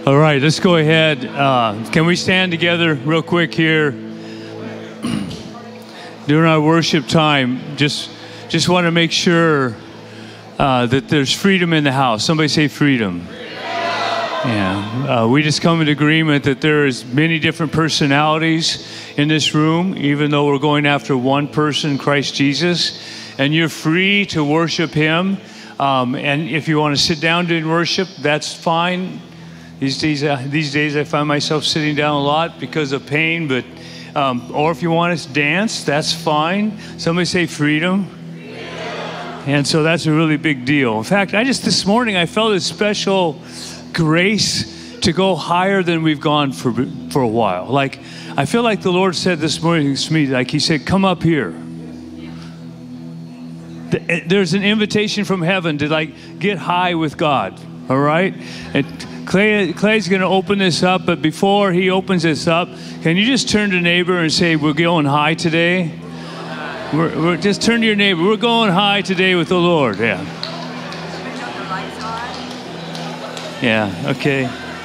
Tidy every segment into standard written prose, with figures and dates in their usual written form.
All right, let's go ahead. Can we stand together real quick here? During our worship time, just want to make sure that there's freedom in the house. Somebody say freedom. Yeah, we just come in agreement that there is many different personalities in this room, even though we're going after one person, Christ Jesus, and you're free to worship Him. And if you want to sit down during worship, that's fine. These days I find myself sitting down a lot because of pain, but or if you want to dance, that's fine. Somebody say freedom. And so that's a really big deal. In fact, this morning I felt a special grace to go higher than we've gone for a while. Like, I feel like the Lord said this morning to me, like He said, come up here. There's an invitation from heaven to get high with God, all right? And Clay's going to open this up, but before he opens this up, can you just turn to your neighbor and say, we're going high today? We're just turn to your neighbor. We're going high today with the Lord. Yeah. Yeah, okay.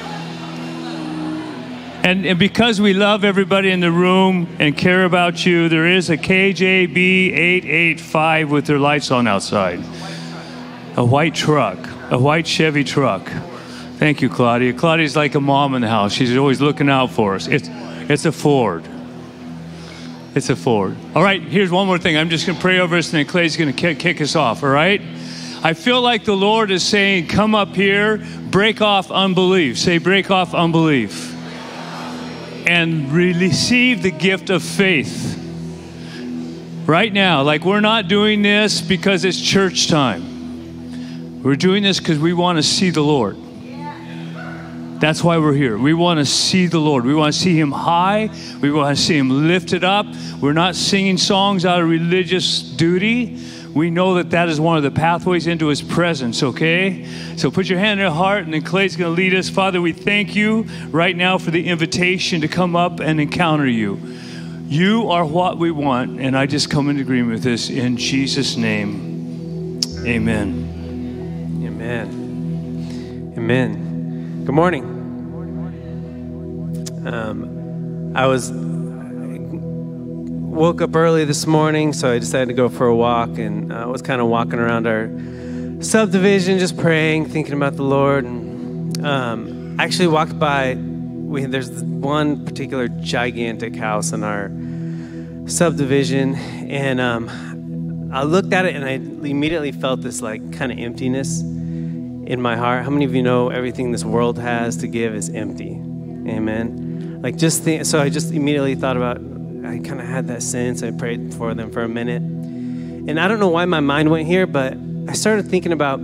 And because we love everybody in the room and care about you, there is a KJB 885 with their lights on outside. A white truck, a white Chevy truck. Thank you, Claudia. Claudia's like a mom in the house. She's always looking out for us. It's a Ford. It's a Ford. All right, here's one more thing. I'm just going to pray over us, and then Clay's going to kick us off, all right? I feel like the Lord is saying, come up here, break off unbelief. Say, break off unbelief. And receive the gift of faith. Right now, like we're not doing this because it's church time. We're doing this because we want to see the Lord. That's why we're here. We want to see the Lord. We want to see Him high. We want to see Him lifted up. We're not singing songs out of religious duty. We know that is one of the pathways into His presence, okay? So put your hand in your heart, and then Clay's going to lead us. Father, we thank You right now for the invitation to come up and encounter You. You are what we want, and I just come in agreement with this in Jesus' name. Amen. Amen. Amen. Good morning. I woke up early this morning, so I decided to go for a walk, and I was kind of walking around our subdivision, just praying, thinking about the Lord. And I actually walked by. There's one particular gigantic house in our subdivision, and I looked at it, and I immediately felt this kind of emptiness in my heart. How many of you know everything this world has to give is empty? Amen. So I just immediately thought about. I kind of had that sense. I prayed for them for a minute. And I don't know why my mind went here, but I started thinking about,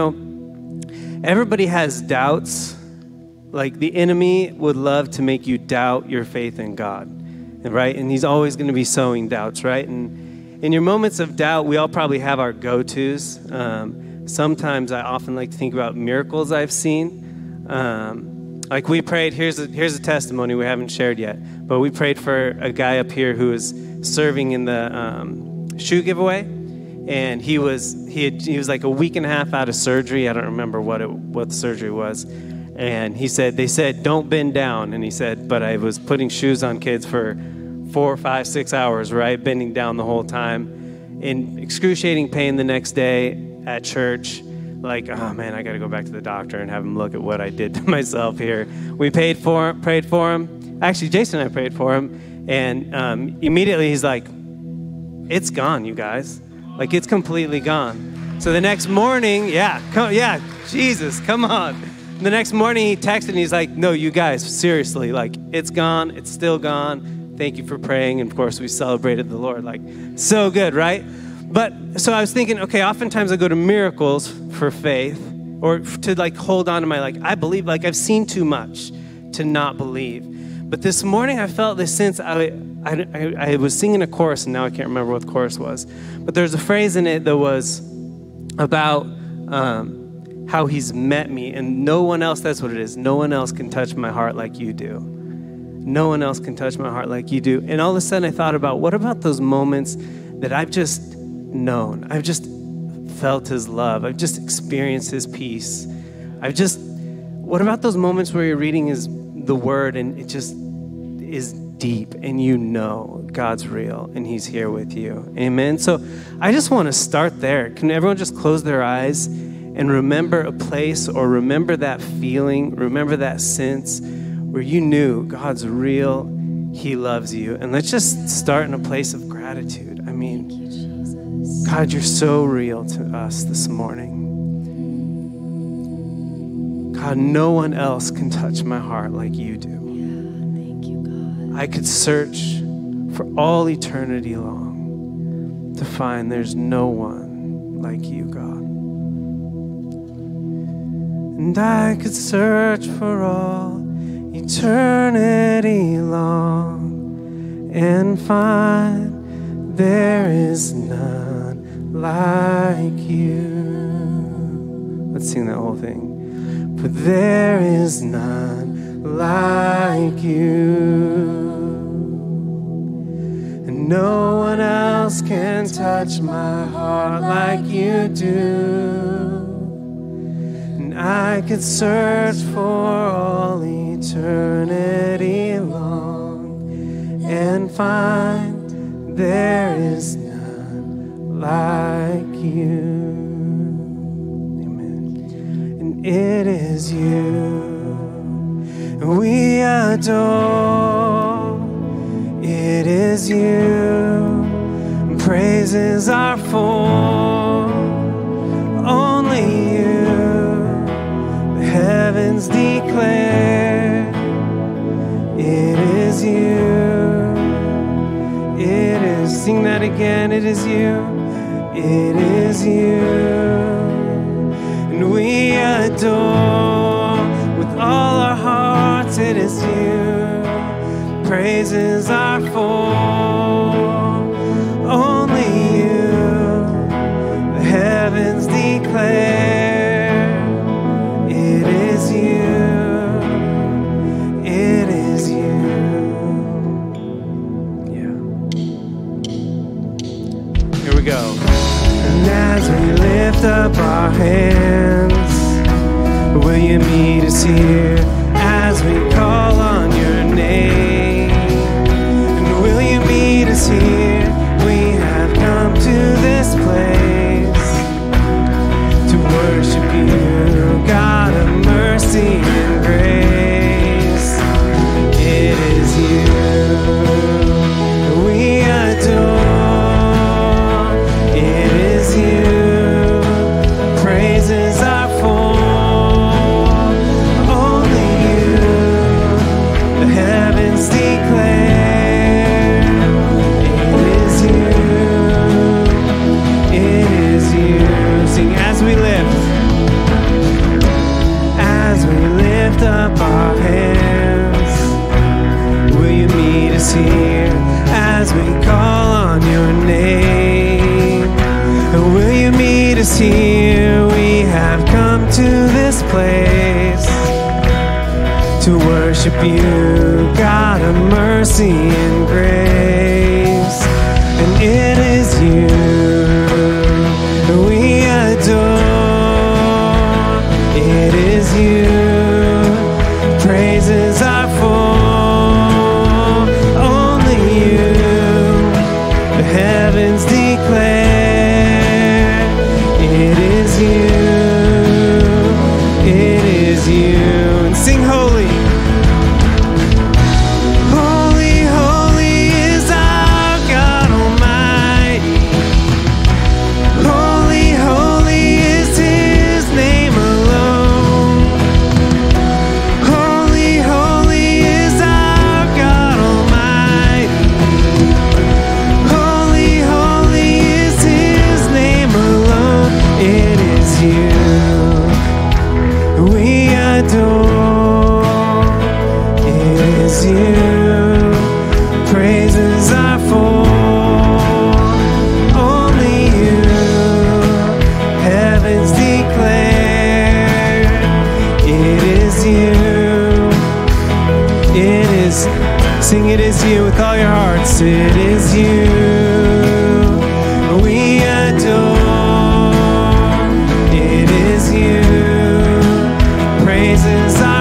everybody has doubts. Like the enemy would love to make you doubt your faith in God, right? And he's always going to be sowing doubts, right? And in your moments of doubt, we all probably have our go-tos. Sometimes I often like to think about miracles I've seen. Like we prayed, here's a testimony we haven't shared yet, but we prayed for a guy up here who was serving in the shoe giveaway, and he was like a week and a half out of surgery. I don't remember what the surgery was, and they said don't bend down, and he said, but I was putting shoes on kids for 4, 5, 6 hours, right, bending down the whole time, in excruciating pain the next day at church. Like, oh man, I got to go back to the doctor and have him look at what I did to myself here. We prayed for him. Actually, Jason and I prayed for him. And immediately he's like, it's gone, you guys. Like, it's completely gone. So the next morning, Jesus, come on. The next morning he texted and he's like, no, you guys, seriously, like, it's gone. It's still gone. Thank you for praying. And of course, we celebrated the Lord. Like, so good, right? But so I was thinking, okay, oftentimes I go to miracles for faith or to hold on to my, I believe, I've seen too much to not believe. But this morning I felt this sense, I was singing a chorus, and now I can't remember what the chorus was. But there's a phrase in it that was about how He's met me, and no one else, that's what it is. No one else can touch my heart like You do. No one else can touch my heart like You do. And all of a sudden I thought about, what about those moments that I've just known? I've just felt His love. I've just experienced His peace. What about those moments where you're reading the word and it just is deep and you know God's real and he's here with you? Amen. So I just want to start there. Can everyone just close their eyes and remember a place, or remember that feeling, remember that sense where you knew God's real, he loves you. And let's just start in a place of gratitude. I mean, God, you're so real to us this morning. God, no one else can touch my heart like you do. I could search for all eternity long to find there's no one like you, God. And I could search for all eternity long and find there is none like you. Let's sing that whole thing. For there is none like you. And no one else can touch my heart like you do. And I could search for all eternity long and find there is none like you. Amen. And it is you we adore. It is you praises are for. Only you the heavens declare. It is you. It is, sing that again. It is you. It is you. And we adore with all our hearts. It is you. Praises are for. Only you the heavens declare. It is you. It is you. Yeah. Here we go. And as we lift up our hands, will you meet us here as we call on your name? And will you meet us here? We have come to this place to worship you, God of mercy and grace. It is you we adore. It is you praises are for. Only you the heavens declare. It is you. It is you. Sing as we lift up our hands. Will you meet us here as we call on your name? And will you meet us here? We have come to this place to worship you, God of mercy and grace. And it is you we adore. It is you praises are for. Only you the heavens declare. It is you. It is you. And sing holy. Holy, holy is our God Almighty. Holy, holy is his name alone. Holy, holy is our God Almighty. Holy, holy is his name alone. It is you we adore. It is you praises are for. Only you heavens declare. It is you. It is, sing it is you with all your hearts. It is you we adore. It is you praises are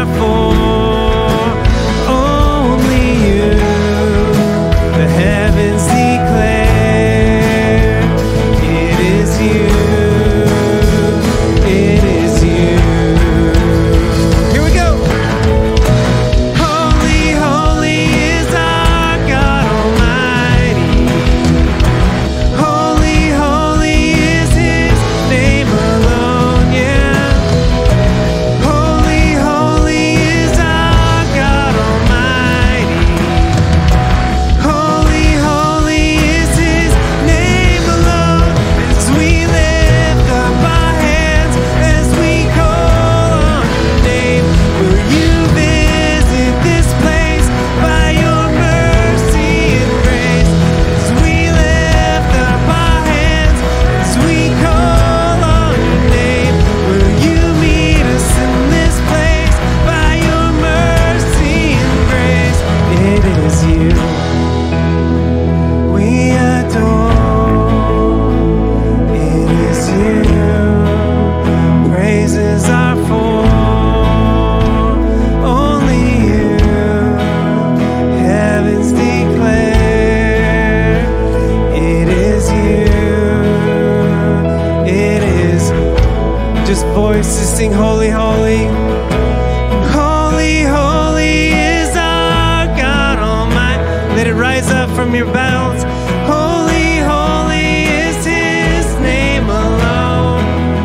from your bowels. Holy, holy is his name alone.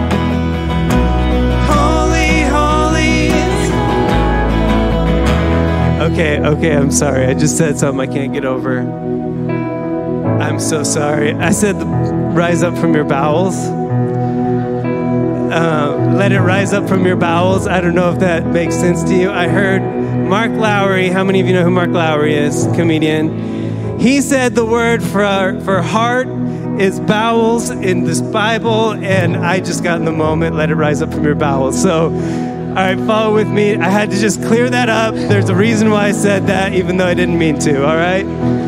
Holy, holy is... Okay, I'm sorry. I just said something I can't get over. I'm so sorry. I said rise up from your bowels. Let it rise up from your bowels. I don't know if that makes sense to you. I heard Mark Lowry. How many of you know who Mark Lowry is? Comedian. He said the word for heart is bowels in this Bible, and I just got in the moment. Let it rise up from your bowels. So, all right, follow with me. I had to just clear that up. There's a reason why I said that, even though I didn't mean to. All right.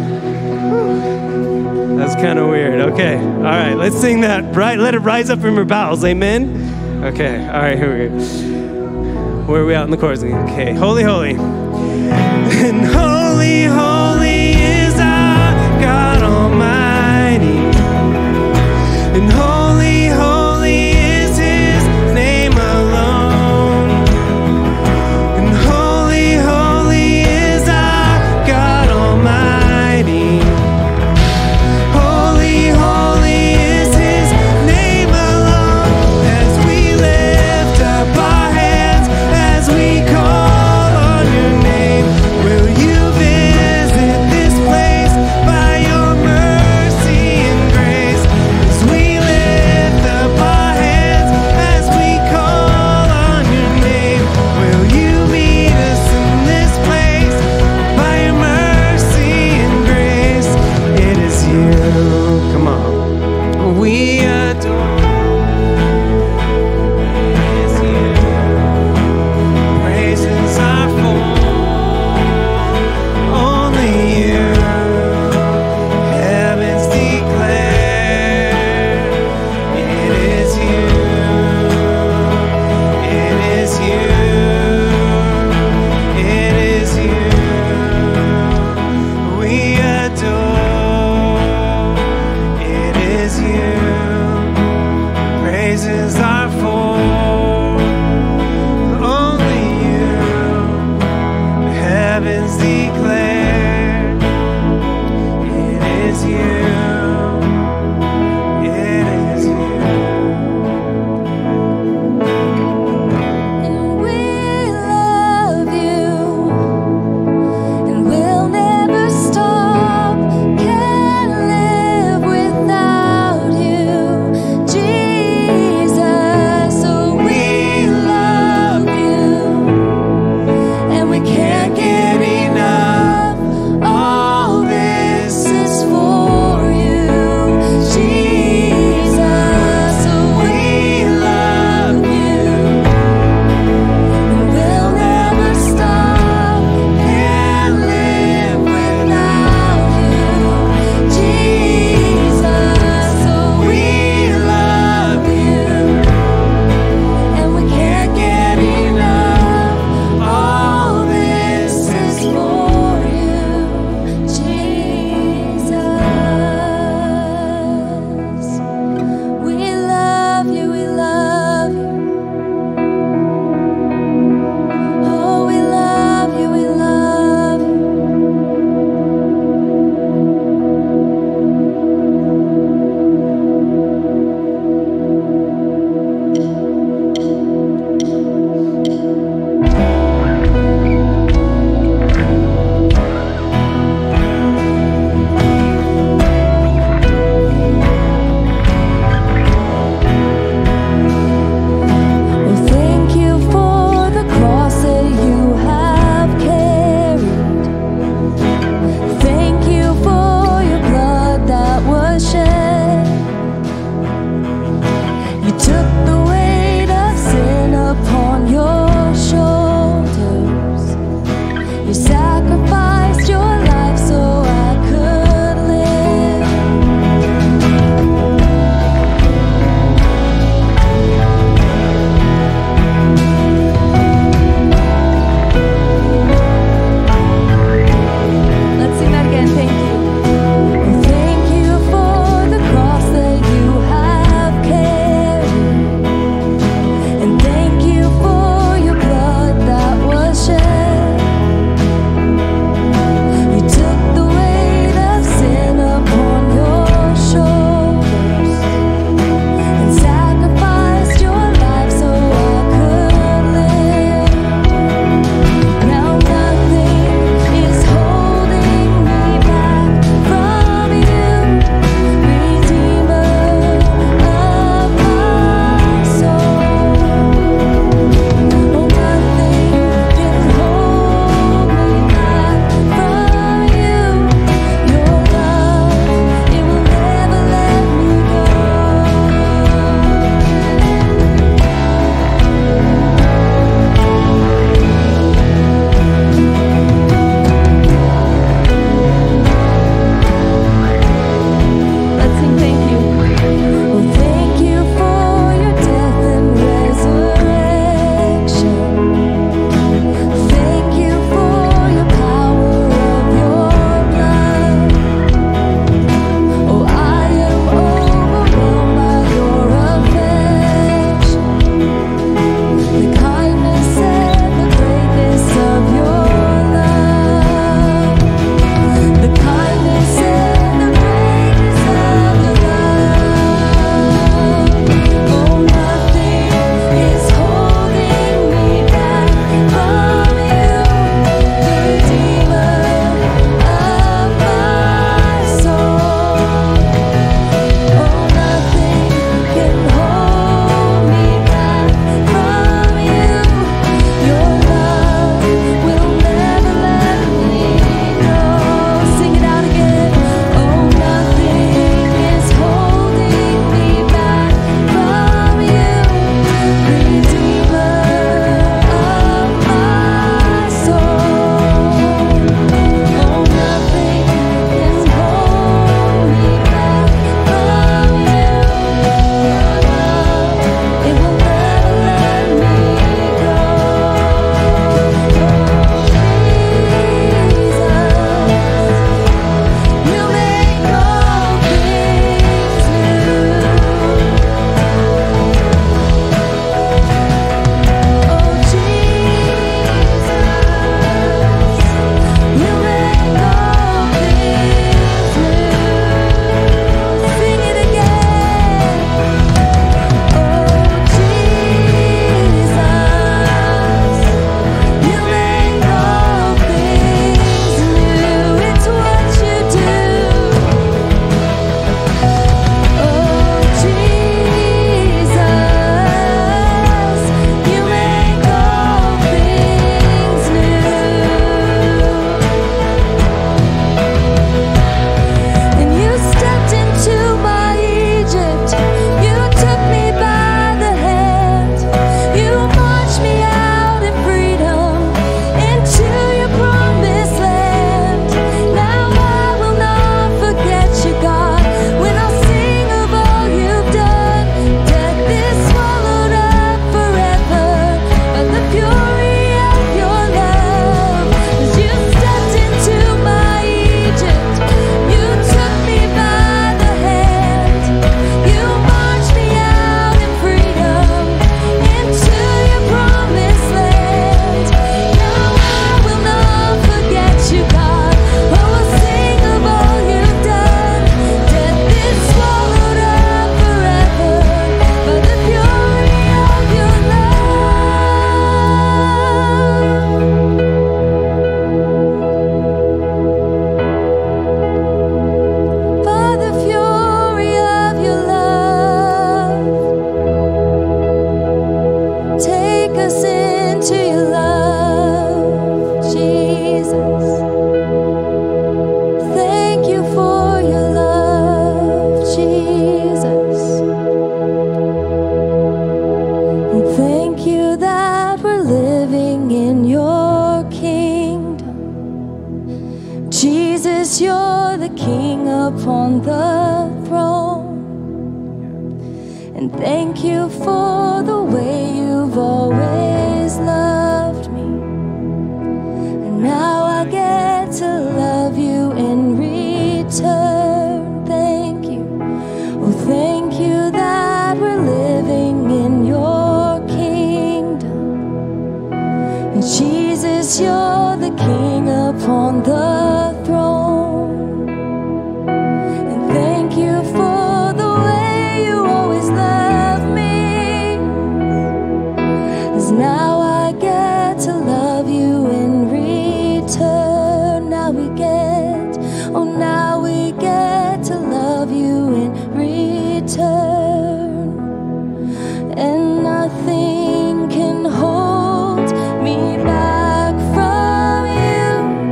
That's kind of weird. Okay. All right. Let's sing that. Right. Let it rise up from your bowels. Amen. Okay. All right. Here we go. Where are we out in the chorus? Okay. Holy, holy. And holy, holy is our God Almighty. And holy, holy is his name alone. And holy, holy is our God Almighty. Holy, holy is his name alone. As we lift up our hands, as we call on your name, will you visit this place by your mercy and grace? As we lift up our hands, as we call on your name, will you meet us in this place by your mercy and grace? It is you. Come on. We adore. It is you. Praises are for only you. Heavens declare it is you. It is you. It is you. We adore. It is you. Praises are for only you. Heavens declare it is you. It is you. And we love you, and we'll never stop. Can't live without you, Jesus. So we love you, and we can't get enough. All this is for you, Jesus. So we love you, and we'll never stop. Can't live without you, Jesus. So we love you, and we can't get enough. All this is for you, Jesus. We love you, we love you. Oh, we love you, we love you. Well, thank you for the cross that you have carried. Thank you for your blood that was shed. You took the weight of sin upon your shoulders. You sacrificed your life so I could live. Let's sing that again. Thank you. Thank you for the cross that you have carried. And thank you for your blood that was shed. Jesus, you're the King upon the throne. And thank you for the way you've always loved me. And now I get to love you in return. Thank you. Oh, thank you that we're living in your kingdom. And Jesus, you're the King upon the throne. And thank you for the way you always love me. 'Cause now I get to love you in return. Now we get, oh, now we get to love you in return. And nothing can hold me back from you,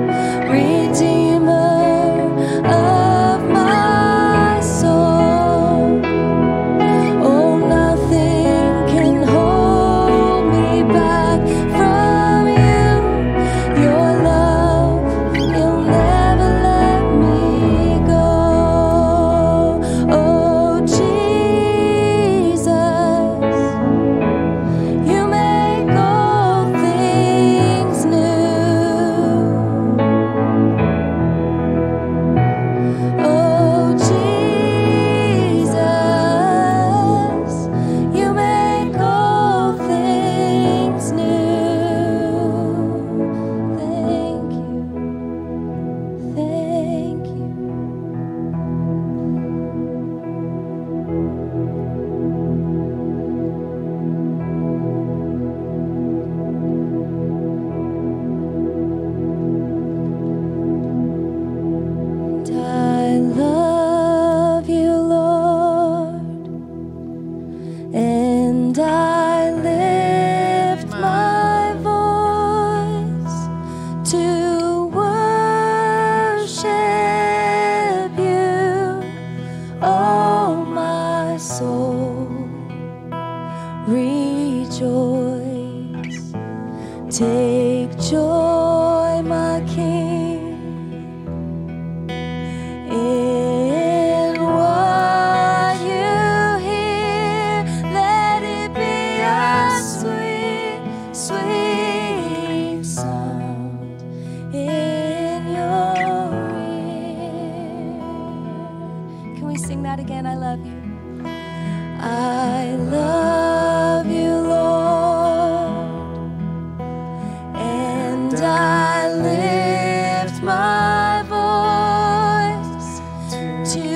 Redeemer of my soul. Oh, nothing can hold me back from you. Your love, you'll never let me go. Oh, Jesus, you make all things new. Oh, Jesus, you make all things new. Thank you. Thank you. And I love you, Lord, and I lift my voice to worship you. Oh, my soul, rejoice. Take joy, my King, in what you hear. Let it be a sweet, sweet sound in your ear. Can we sing that again? I love you. I love you, Lord, and I lift my voice to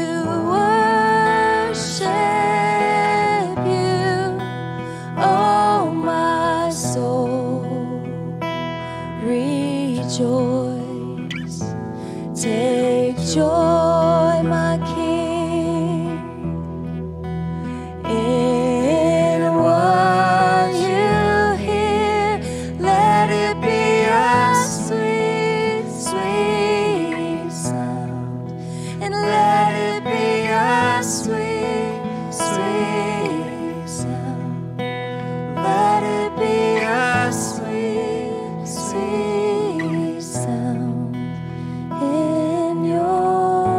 worship you. Oh, my soul, rejoice. Take joy, my King, in what you hear. Let it be a sweet, sweet sound. And let it be a sweet, sweet sound. Let it be a sweet, sweet sound in your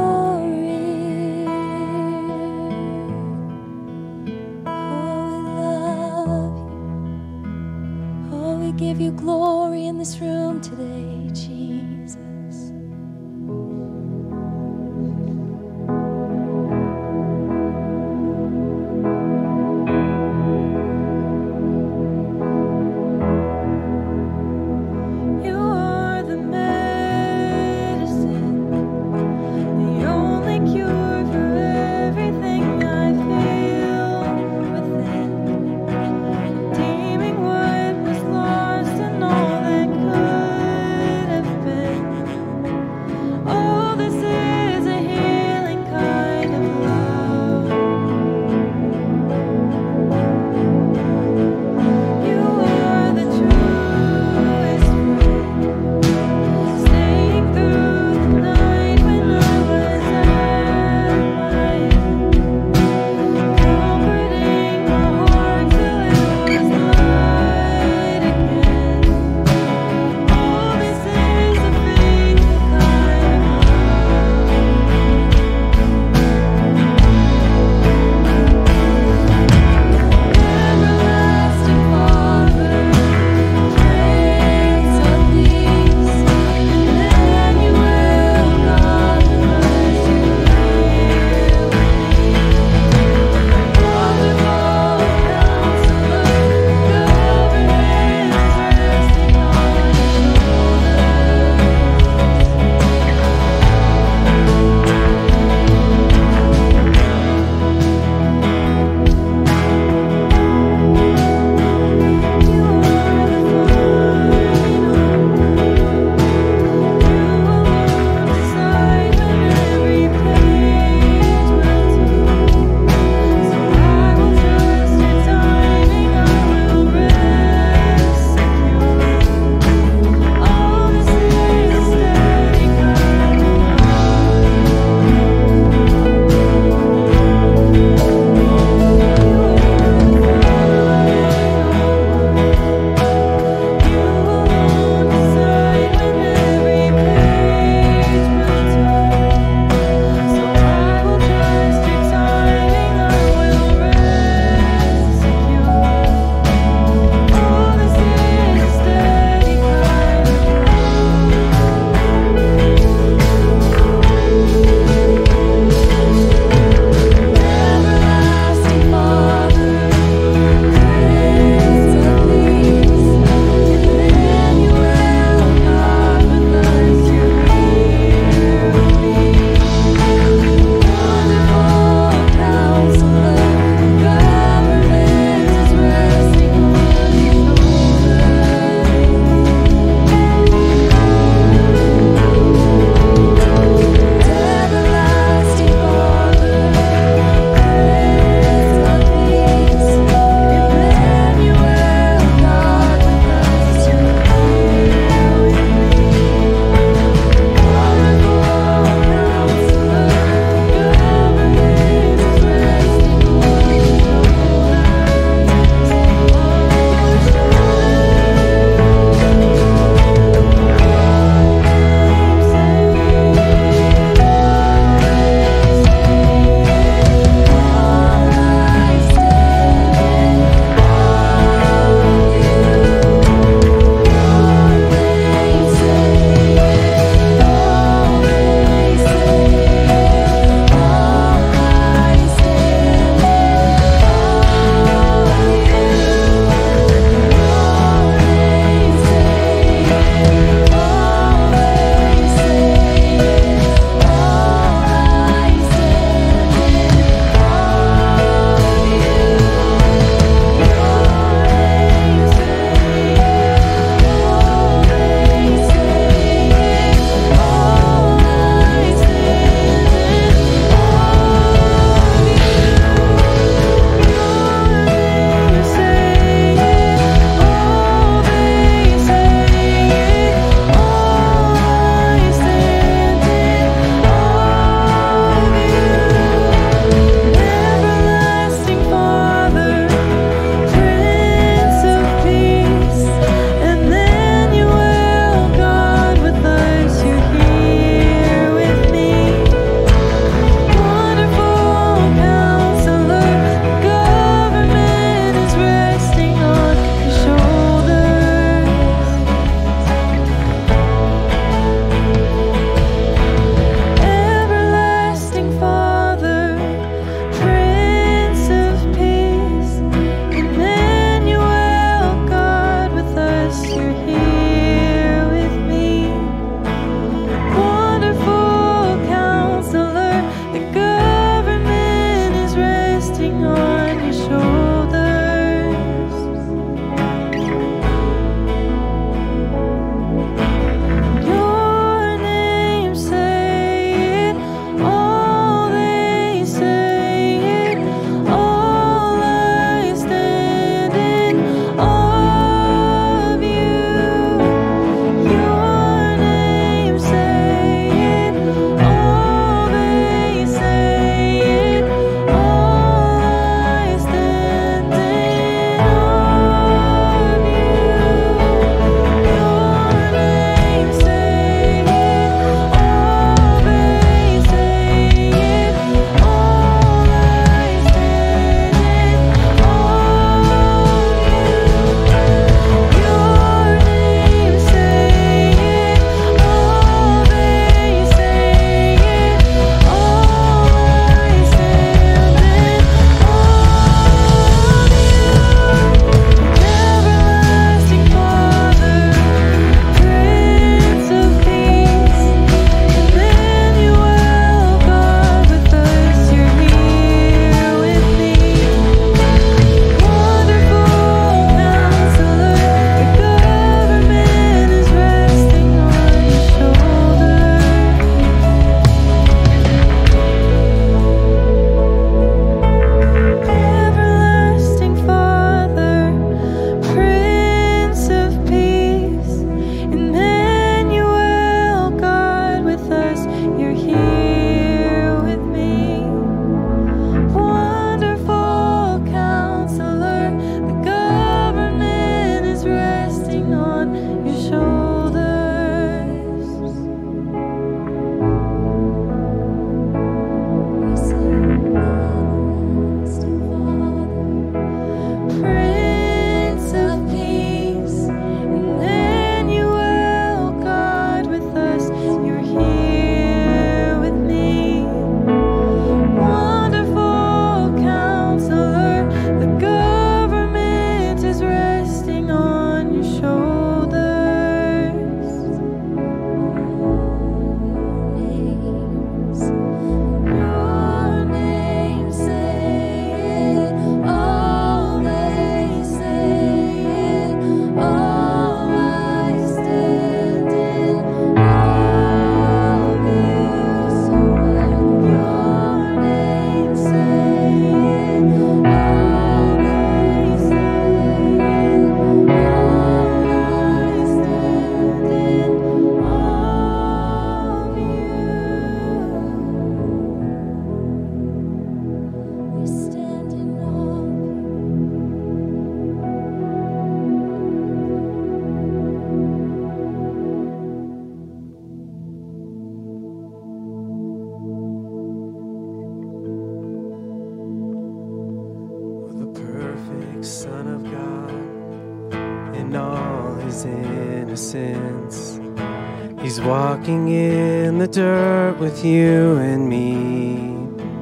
innocence. He's walking in the dirt with you and me.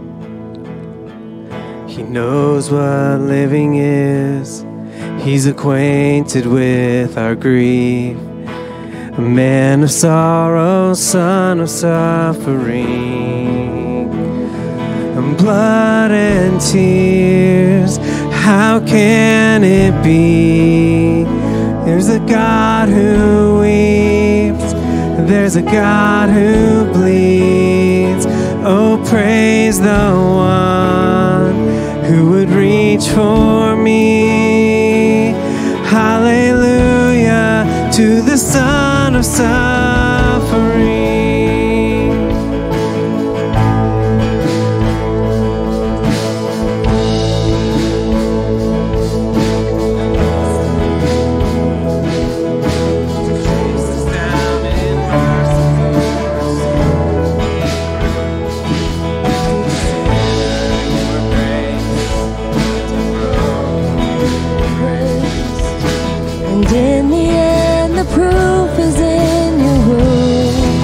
He knows what living is. He's acquainted with our grief. A man of sorrow, son of suffering. And blood and tears, how can it be? There's a God who weeps. There's a God who bleeds. Oh, praise the one who would reach for me. Hallelujah to the Son of suffering. And in the end, the proof is in your word.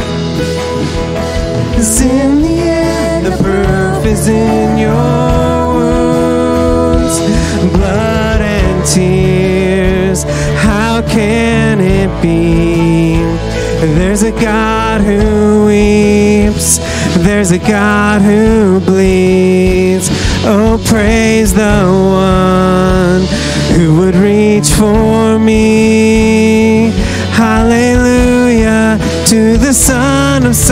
'Cause in the end, the proof is in your wounds. Blood and tears, how can it be? There's a God who weeps. There's a God who bleeds. Oh, praise the one who would reach for me. Hallelujah to the Son of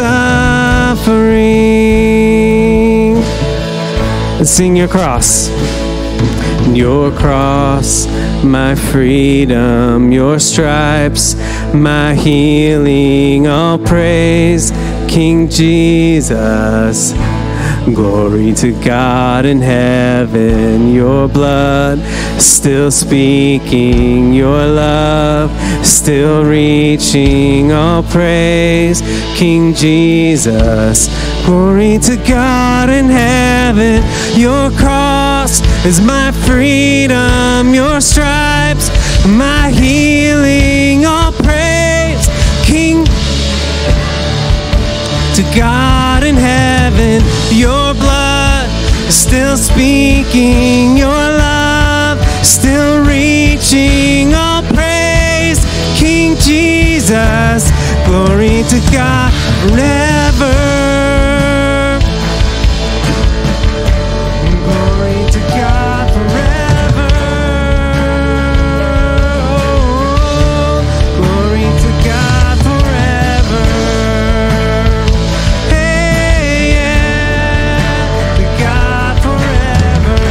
suffering. Let's sing your cross. Your cross, my freedom, your stripes, my healing. All praise King Jesus. Glory to God in heaven, your blood still speaking, your love still reaching. All praise King Jesus. Glory to God in heaven, your cross is my freedom, your stripes my healing. All praise King to God in heaven, your blood is still speaking, your love still reaching. All praise King Jesus. Glory to God forever. Glory to God forever. Oh, glory to God forever. Hey, yeah, to God forever.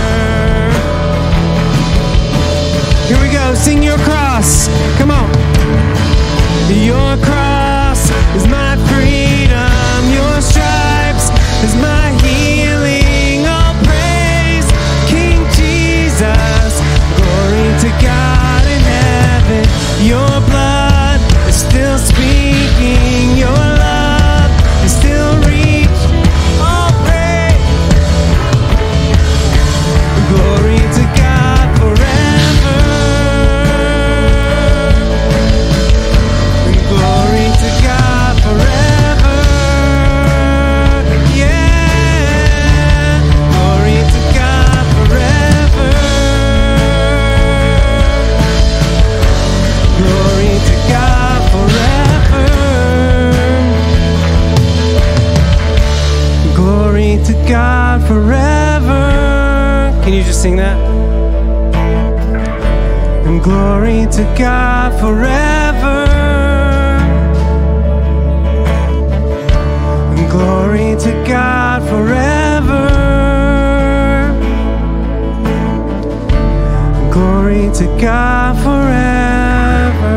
Here we go, sing your cross. Come on. Your cross is my freedom, your stripes is my healing. All praise King Jesus. Glory to God in heaven, your blood is still speaking, your love is still reaching. All praise, glory to God forever. Glory to God forever. Yeah. Glory to God forever. Glory to God forever. Glory to God forever. Can you just sing that? And glory to God forever. Glory to God forever. Glory to God forever.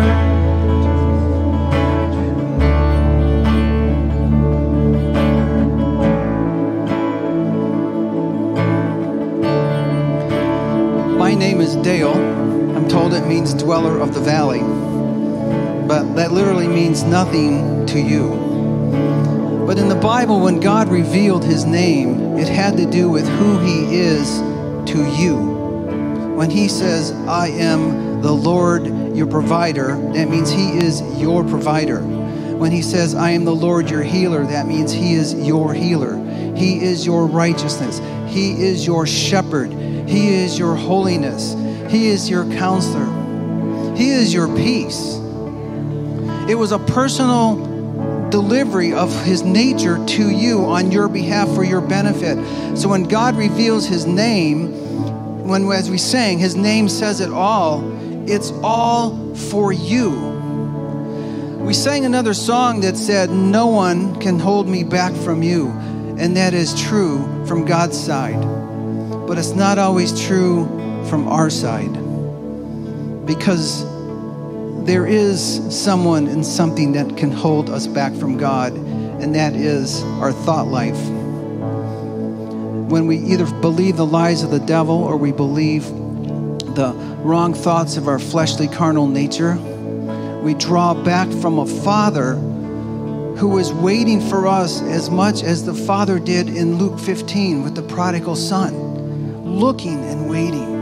My name is Dale. I'm told it means dweller of the valley, but that literally means nothing to you. But in the Bible, when God revealed his name, it had to do with who he is to you. When he says, I am the Lord your provider, that means he is your provider. When he says, I am the Lord your healer, that means he is your healer. He is your righteousness. He is your shepherd. He is your holiness. He is your counselor. He is your peace. It was a personal delivery of his nature to you on your behalf for your benefit. So when God reveals his name, as we sang, his name says it all, it's all for you. We sang another song that said, no one can hold me back from you. And that is true from God's side. But it's not always true from our side. Because there is someone and something that can hold us back from God, and that is our thought life. When we either believe the lies of the devil or we believe the wrong thoughts of our fleshly carnal nature, we draw back from a Father who is waiting for us as much as the Father did in Luke 15 with the prodigal son, looking and waiting.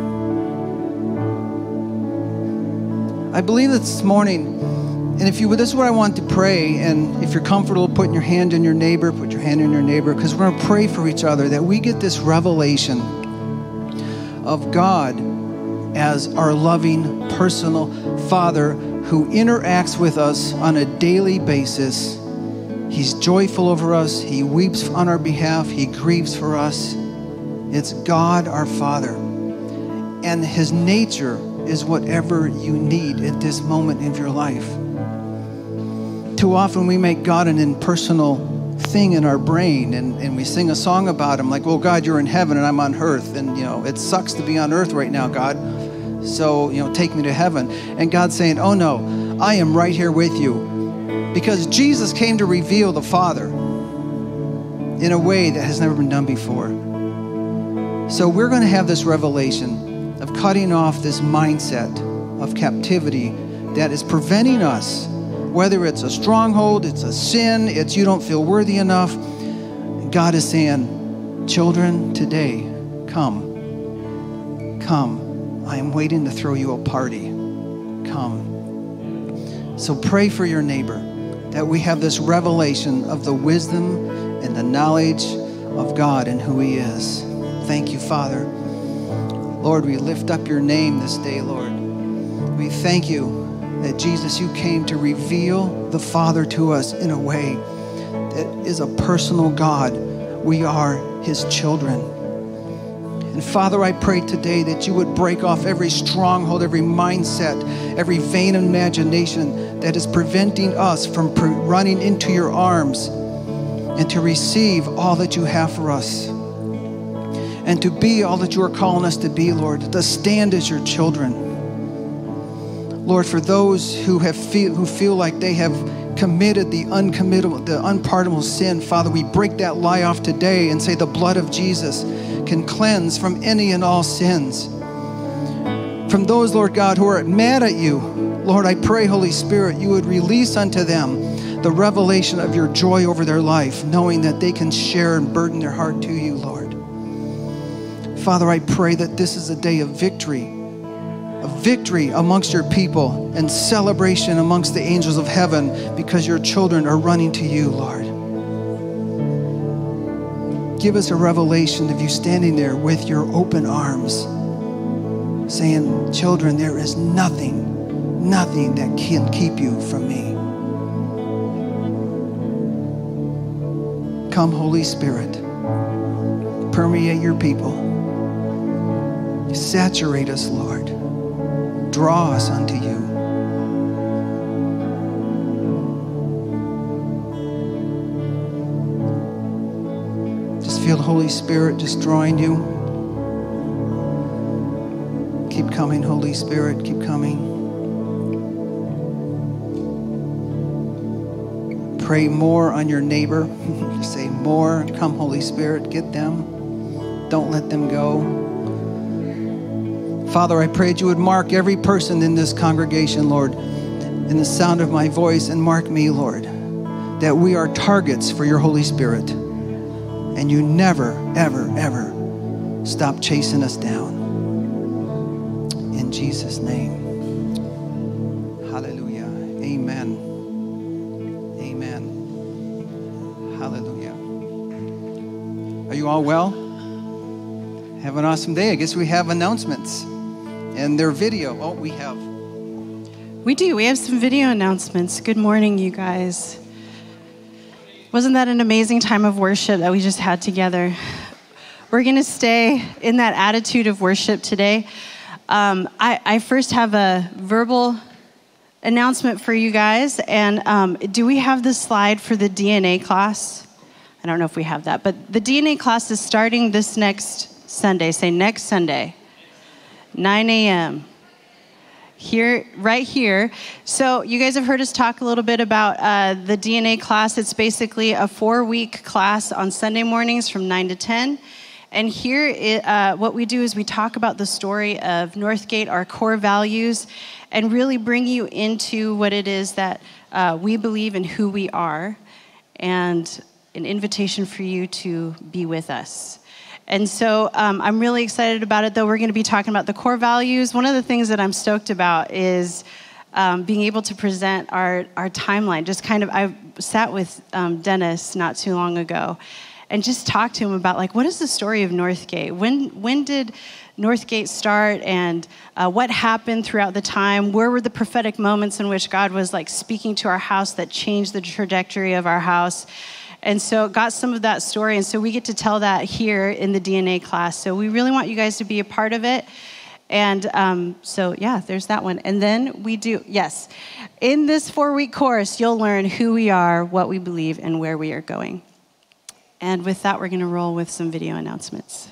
I believe this morning, and this is what I want to pray, and if you're comfortable putting your hand in your neighbor, put your hand in your neighbor, because we're going to pray for each other, that we get this revelation of God as our loving, personal Father who interacts with us on a daily basis. He's joyful over us. He weeps on our behalf. He grieves for us. It's God our Father. And his nature is whatever you need at this moment of your life. Too often we make God an impersonal thing in our brain, and we sing a song about him like, well, God, you're in heaven and I'm on earth, and it sucks to be on earth right now, God, so take me to heaven. And God's saying, oh no, I am right here with you, because Jesus came to reveal the Father in a way that has never been done before. So we're going to have this revelation of cutting off this mindset of captivity that is preventing us, whether it's a stronghold, it's a sin, it's you don't feel worthy enough. God is saying, children, today, come. I am waiting to throw you a party. Come. So pray for your neighbor, that we have this revelation of the wisdom and the knowledge of God and who he is. Thank you, Father. Lord, we lift up your name this day, Lord. We thank you that, Jesus, you came to reveal the Father to us in a way that is a personal God. We are his children. And Father, I pray today that you would break off every stronghold, every mindset, every vain imagination that is preventing us from running into your arms and to receive all that you have for us. And to be all that you are calling us to be, Lord, to stand as your children. Lord, for those who feel like they have committed the unpardonable sin, Father, we break that lie off today and say the blood of Jesus can cleanse from any and all sins. From those, Lord God, who are mad at you, Lord, I pray, Holy Spirit, you would release unto them the revelation of your joy over their life, knowing that they can share and burden their heart to you, Lord. Father, I pray that this is a day of victory amongst your people and celebration amongst the angels of heaven, because your children are running to you, Lord. Give us a revelation of you standing there with your open arms, saying, children, there is nothing that can keep you from me. Come, Holy Spirit, permeate your people. Saturate us, Lord. Draw us unto you. Just feel the Holy Spirit just drawing you. Keep coming, Holy Spirit. Keep coming. Pray more on your neighbor. Say more. Come, Holy Spirit. Get them. Don't let them go. Father, I pray that you would mark every person in this congregation, Lord, in the sound of my voice, and mark me, Lord, that we are targets for your Holy Spirit, and you never, ever, ever stop chasing us down. In Jesus' name. Hallelujah. Are you all well? Have an awesome day. I guess we have announcements and their video. Oh, we have. We do. We have some video announcements. Good morning, you guys. Wasn't that an amazing time of worship that we just had together? We're going to stay in that attitude of worship today. I first have a verbal announcement for you guys. And do we have the slide for the DNA class? I don't know if we have that. But the DNA class is starting this next Sunday. Say next Sunday, 9 a.m. Here, right here. So you guys have heard us talk a little bit about the DNA class. It's basically a 4-week class on Sunday mornings from 9 to 10. And here, what we do is we talk about the story of Northgate, our core values, and really bring you into what it is that we believe and who we are, and an invitation for you to be with us. And so I'm really excited about it, though. We're going to be talking about the core values. One of the things that I'm stoked about is being able to present our timeline. Just kind of, I sat with Dennis not too long ago and just talked to him about, like, what is the story of Northgate? When did Northgate start, and what happened throughout the time? Where were the prophetic moments in which God was, like, speaking to our house that changed the trajectory of our house? And so got some of that story. And so we get to tell that here in the DNA class. So we really want you guys to be a part of it. And so, yeah, there's that one. And then we do, yes, in this 4-week course, you'll learn who we are, what we believe, and where we are going. And with that, we're going to roll with some video announcements.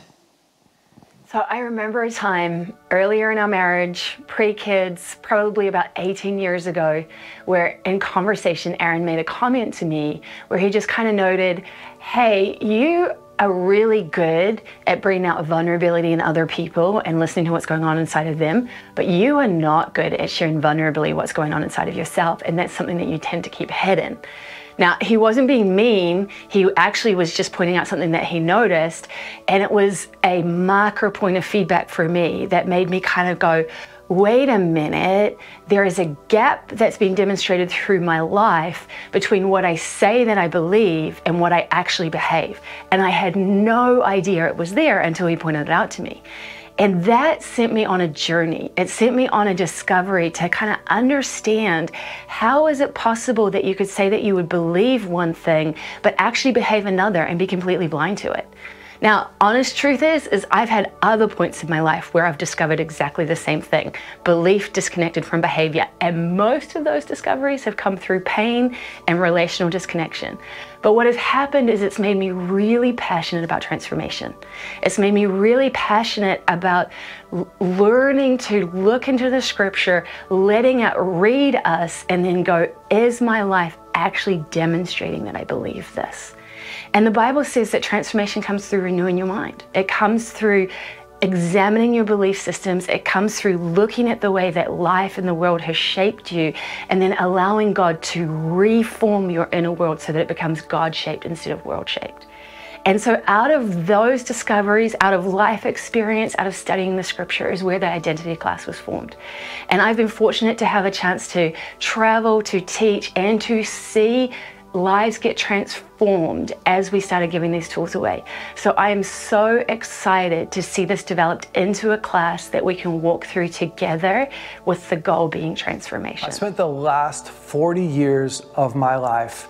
So I remember a time earlier in our marriage, pre-kids, probably about 18 years ago, where in conversation, Aaron made a comment to me where he just kind of noted, hey, you are really good at bringing out vulnerability in other people and listening to what's going on inside of them, but you are not good at sharing vulnerability, what's going on inside of yourself, and that's something that you tend to keep hidden. Now, he wasn't being mean. He actually was just pointing out something that he noticed, and it was a marker point of feedback for me that made me kind of go, wait a minute, there is a gap that's being demonstrated through my life between what I say that I believe and what I actually behave. And I had no idea it was there until he pointed it out to me. And that sent me on a journey. It sent me on a discovery to kind of understand, how is it possible that you could say that you would believe one thing, but actually behave another and be completely blind to it? Now, honest truth is I've had other points in my life where I've discovered exactly the same thing, belief disconnected from behavior. And most of those discoveries have come through pain and relational disconnection. But what has happened is it's made me really passionate about transformation. It's made me really passionate about learning to look into the scripture, letting it read us, and then go, is my life actually demonstrating that I believe this? And the Bible says that transformation comes through renewing your mind. It comes through examining your belief systems. It comes through looking at the way that life and the world has shaped you, and then allowing God to reform your inner world so that it becomes God-shaped instead of world-shaped. And so out of those discoveries, out of life experience, out of studying the scripture is where the identity class was formed. And I've been fortunate to have a chance to travel, to teach, and to see lives get transformed as we started giving these tools away. So I am so excited to see this developed into a class that we can walk through together, with the goal being transformation. I spent the last 40 years of my life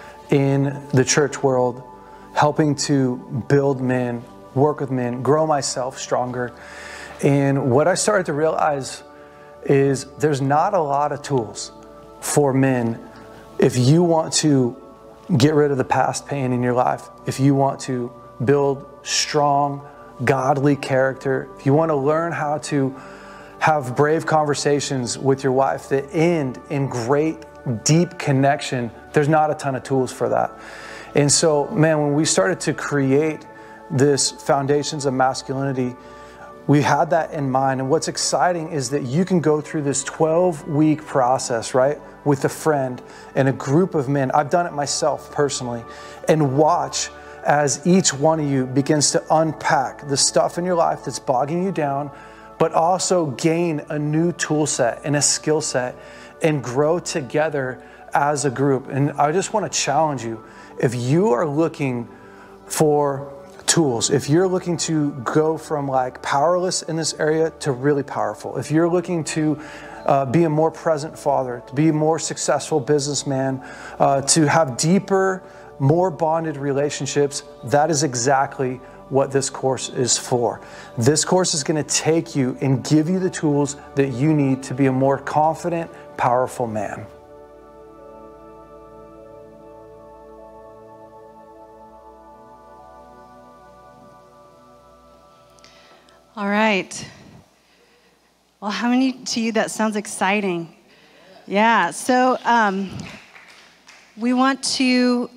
in the church world helping to build men, work with men, grow myself stronger. And what I started to realize is there's not a lot of tools for men. If you want to get rid of the past pain in your life, if you want to build strong, godly character, if you want to learn how to have brave conversations with your wife that end in great, deep connection, there's not a ton of tools for that. And so, man, when we started to create this Foundations of Masculinity, we had that in mind. And what's exciting is that you can go through this 12-week process, right, with a friend and a group of men. I've done it myself personally, and watch as each one of you begins to unpack the stuff in your life that's bogging you down, but also gain a new tool set and a skill set and grow together as a group. And I just want to challenge you. If you are looking for tools, if you're looking to go from like powerless in this area to really powerful, if you're looking to be a more present father, to be a more successful businessman, to have deeper, more bonded relationships, that is exactly what this course is for. This course is going to take you and give you the tools that you need to be a more confident, powerful man. All right. Well, how many to you that sounds exciting? Yeah. So we want to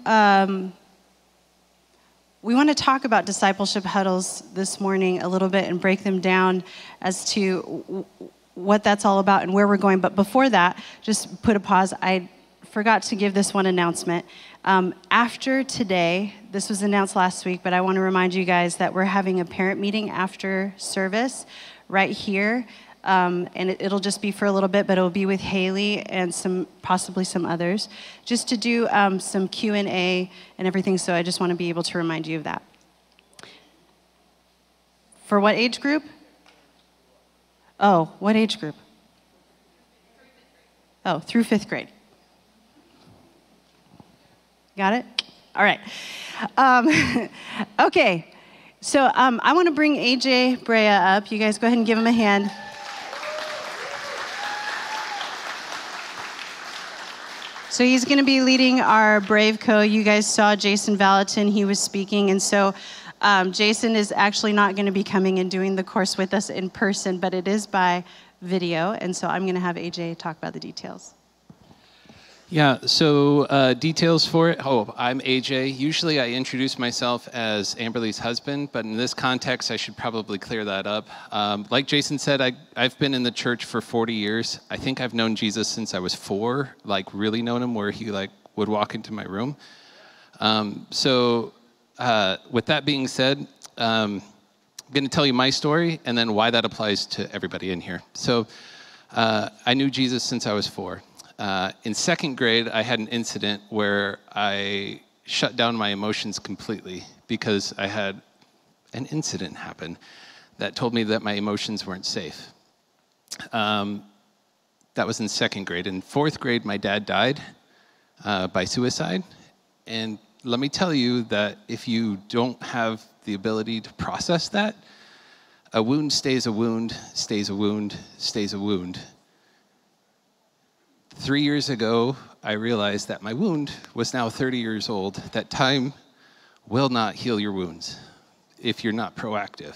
talk about discipleship huddles this morning a little bit and break them down as to what that's all about and where we're going. But before that, just put a pause. I forgot to give this one announcement. After today, this was announced last week, but I want to remind you guys that we're having a parent meeting after service right here. And it'll just be for a little bit, but it'll be with Haley and possibly some others, just to do some Q&A and everything. So I just want to be able to remind you of that. For what age group? Oh, what age group? Oh, through 5th grade. Got it? All right. Okay. So I want to bring AJ Brea up. You guys go ahead and give him a hand. So he's going to be leading our Brave Co. You guys saw Jason Valentin. He was speaking. And so Jason is actually not going to be coming and doing the course with us in person, but it is by video. And so I'm going to have AJ talk about the details. Yeah, so details for it. Oh, I'm AJ. Usually I introduce myself as Amberly's husband, but in this context, I should probably clear that up. Like Jason said, I've been in the church for 40 years. I think I've known Jesus since I was 4, like really known him, where he like would walk into my room. So with that being said, I'm going to tell you my story and then why that applies to everybody in here. So I knew Jesus since I was 4. In 2nd grade, I had an incident where I shut down my emotions completely because I had an incident happen that told me that my emotions weren't safe. That was in 2nd grade. In 4th grade, my dad died by suicide. And let me tell you that if you don't have the ability to process that, a wound stays a wound, stays a wound, stays a wound. 3 years ago, I realized that my wound was now 30 years old, that time will not heal your wounds if you're not proactive.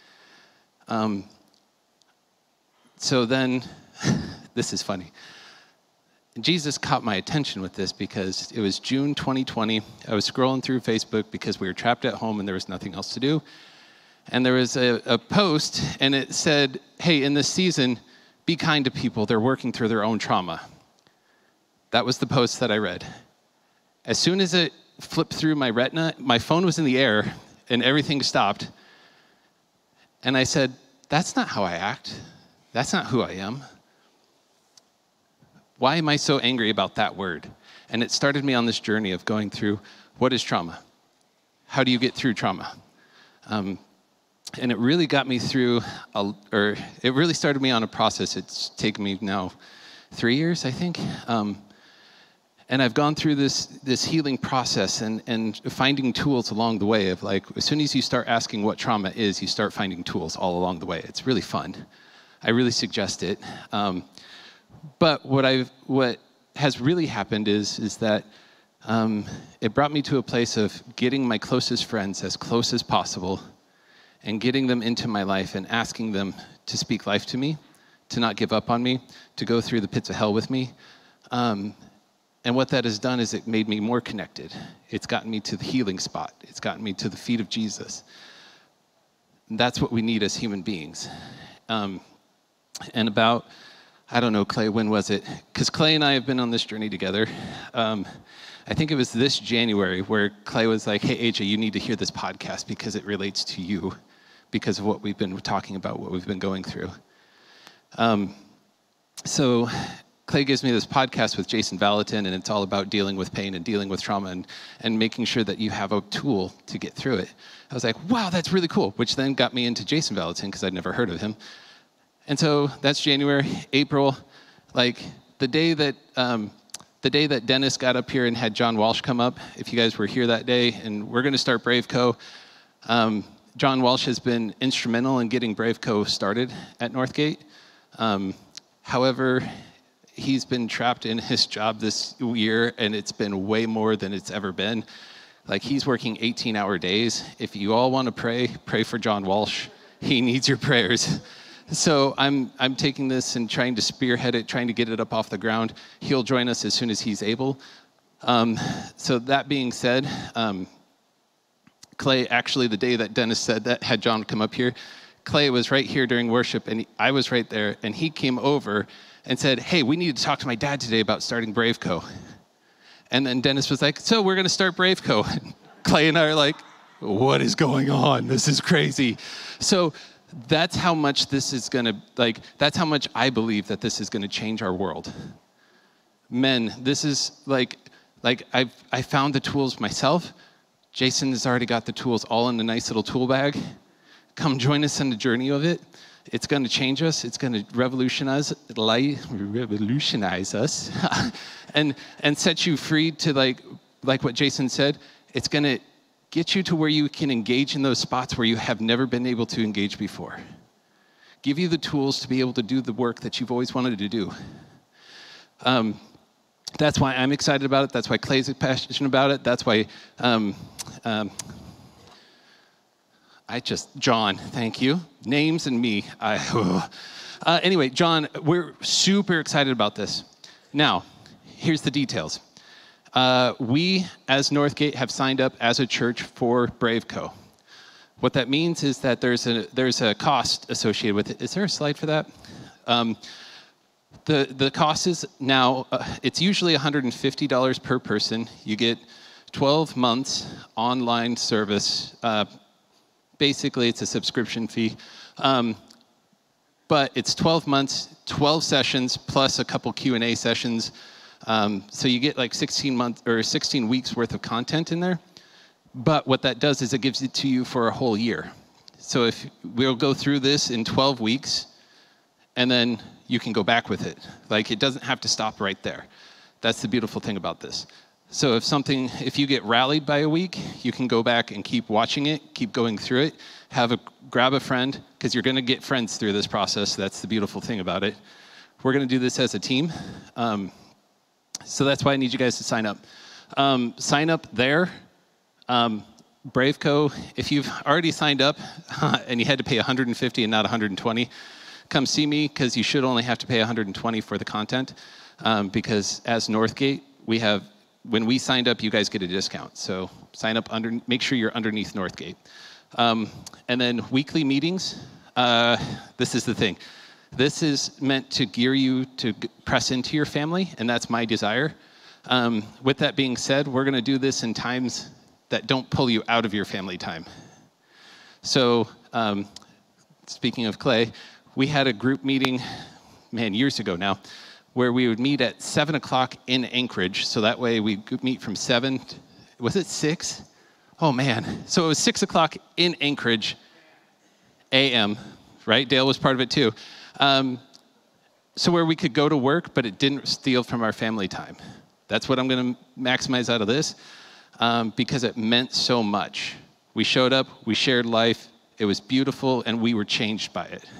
So then, this is funny. Jesus caught my attention with this because it was June 2020. I was scrolling through Facebook because we were trapped at home and there was nothing else to do. And there was a post and it said, hey, in this season, be kind to people. They're working through their own trauma. That was the post that I read. As soon as it flipped through my retina, my phone was in the air and everything stopped. And I said, that's not how I act. That's not who I am. Why am I so angry about that word? And it started me on this journey of going through, what is trauma? How do you get through trauma? And it really got me through, it really started me on a process. It's taken me now 3 years, I think. And I've gone through this healing process and finding tools along the way of like, as soon as you start asking what trauma is, you start finding tools all along the way. It's really fun. I really suggest it. But what has really happened is that it brought me to a place of getting my closest friends as close as possible and getting them into my life and asking them to speak life to me, to not give up on me, to go through the pits of hell with me. And what that has done is it made me more connected. It's gotten me to the healing spot. It's gotten me to the feet of Jesus. And that's what we need as human beings. And about, I don't know, Clay, when was it? Because Clay and I have been on this journey together. I think it was this January where Clay was like, hey, AJ, you need to hear this podcast because it relates to you because of what we've been talking about, what we've been going through. So Clay gives me this podcast with Jason Valentin, and it's all about dealing with pain and dealing with trauma and making sure that you have a tool to get through it. I was like, wow, that's really cool, which then got me into Jason Valentin because I'd never heard of him. And so that's January. April, like the day that Dennis got up here and had John Walsh come up, if you guys were here that day, and we're going to start Brave Co. John Walsh has been instrumental in getting Brave Co. started at Northgate. However, he's been trapped in his job this year, and it's been way more than it's ever been. Like, he's working 18-hour days. If you all want to pray for John Walsh. He needs your prayers. So I'm taking this and trying to spearhead it, trying to get it up off the ground. He'll join us as soon as he's able. So that being said, Clay, actually the day that Dennis said that, had John come up here, Clay was right here during worship, and I was right there, and he came over and said, hey, we need to talk to my dad today about starting Brave Co. And then Dennis was like, so we're going to start Brave Co. Clay and I are like, what is going on? This is crazy. So that's how much this is going to, that's how much I believe that this is going to change our world. Men, this is I found the tools myself. Jason has already got the tools all in a nice little tool bag. Come join us in the journey of it. It's going to change us. It's going to revolutionize us and set you free to like what Jason said. It's going to get you to where you can engage in those spots where you have never been able to engage before. Give you the tools to be able to do the work that you've always wanted to do. That's why I'm excited about it. That's why Clay's passionate about it. That's why John, thank you. Names and me. Anyway, John, we're super excited about this. Now, here's the details. We, as Northgate, have signed up as a church for Brave Co. What that means is that there's a cost associated with it. Is there a slide for that? The cost is now, it's usually $150 per person. You get 12 months online service. Basically, it's a subscription fee. But it's 12 months, 12 sessions, plus a couple Q&A sessions. So you get like 16 weeks worth of content in there. But what that does is it gives it to you for a whole year. So if we'll go through this in 12 weeks, and then you can go back with it. Like, it doesn't have to stop right there. That's the beautiful thing about this. So if you get rallied by a week, you can go back and keep watching it, keep going through it, grab a friend, because you're going to get friends through this process. That's the beautiful thing about it. We're going to do this as a team. So that's why I need you guys to sign up. Sign up there. Brave Co, if you've already signed up and you had to pay $150 and not $120, come see me, because you should only have to pay $120 for the content. Because as Northgate, when we signed up, you guys get a discount. So sign up make sure you're underneath Northgate. And then weekly meetings. This is the thing. This is meant to gear you to press into your family, and that's my desire. With that being said, we're going to do this in times that don't pull you out of your family time. So speaking of Clay, we had a group meeting, years ago now, where we would meet at 7 o'clock in Anchorage. So that way we could meet from 7, was it 6? Oh man. So it was 6 o'clock in Anchorage, a.m., right? Dale was part of it too. So where we could go to work, but it didn't steal from our family time. That's what I'm going to maximize out of this, because it meant so much. We showed up, we shared life, it was beautiful, and we were changed by it.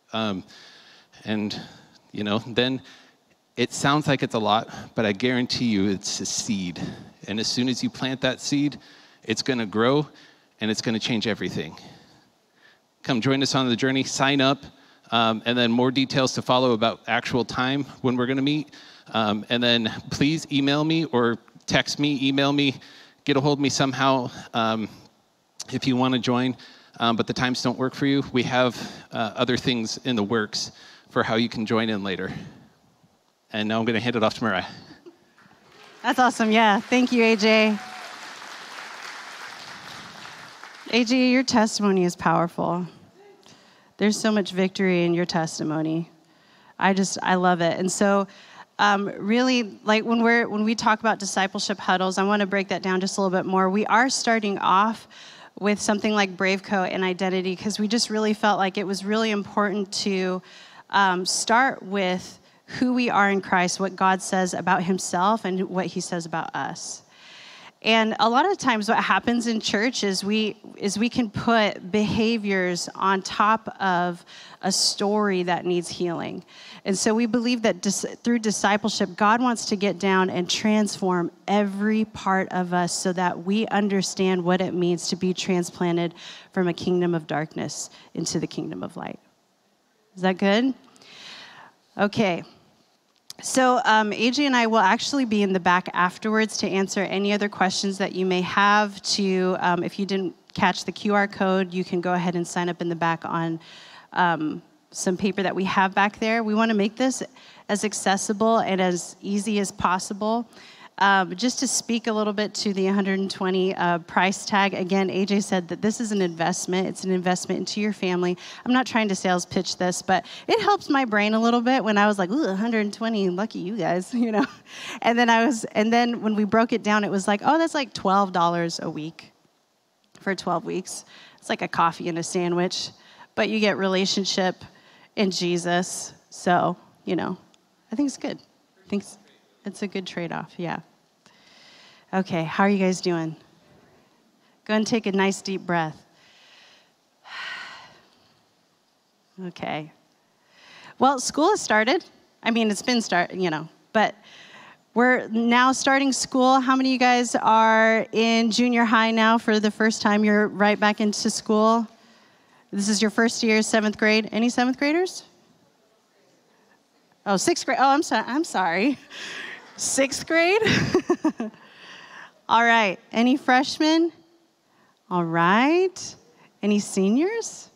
Then it sounds like it's a lot, but I guarantee you it's a seed. And as soon as you plant that seed, it's going to grow, and it's going to change everything. Come join us on the journey, sign up, and then more details to follow about actual time when we're going to meet. And then please email me or text me, email me, get a hold of me somehow if you want to join. But the times don't work for you. We have other things in the works for how you can join in later. And now I'm going to hand it off to Mariah. That's awesome. Yeah. Thank you, AJ. AJ, your testimony is powerful. There's so much victory in your testimony. I love it. And so really, like when we talk about discipleship huddles, I want to break that down just a little bit more. We are starting off with something like Braveco and identity because we just really felt like it was really important to start with who we are in Christ, what God says about himself and what he says about us. And a lot of times what happens in church is we can put behaviors on top of a story that needs healing. And so we believe that through discipleship, God wants to get down and transform every part of us so that we understand what it means to be transplanted from a kingdom of darkness into the kingdom of light. Is that good? Okay. So AJ and I will actually be in the back afterwards to answer any other questions that you may have. If you didn't catch the QR code, you can go ahead and sign up in the back on some paper that we have back there. We want to make this as accessible and as easy as possible. Just to speak a little bit to the 120 price tag, again, AJ said that this is an investment. It's an investment into your family. I'm not trying to sales pitch this, but it helps my brain a little bit when I was like, ooh, 120, lucky you guys, you know. And then when we broke it down, it was like, oh, that's like $12 a week for 12 weeks. It's like a coffee and a sandwich, but you get relationship in Jesus. So, you know, I think it's good. I think it's a good trade-off, yeah. Okay, how are you guys doing? Go and take a nice deep breath. Okay. Well, school has started. I mean, it's been but we're now starting school. How many of you guys are in junior high now for the first time? You're right back into school. This is your first year, 7th grade. Any 7th graders? Oh, 6th grade. Oh, I'm sorry. 6th grade? All right. Any freshmen? All right. Any seniors?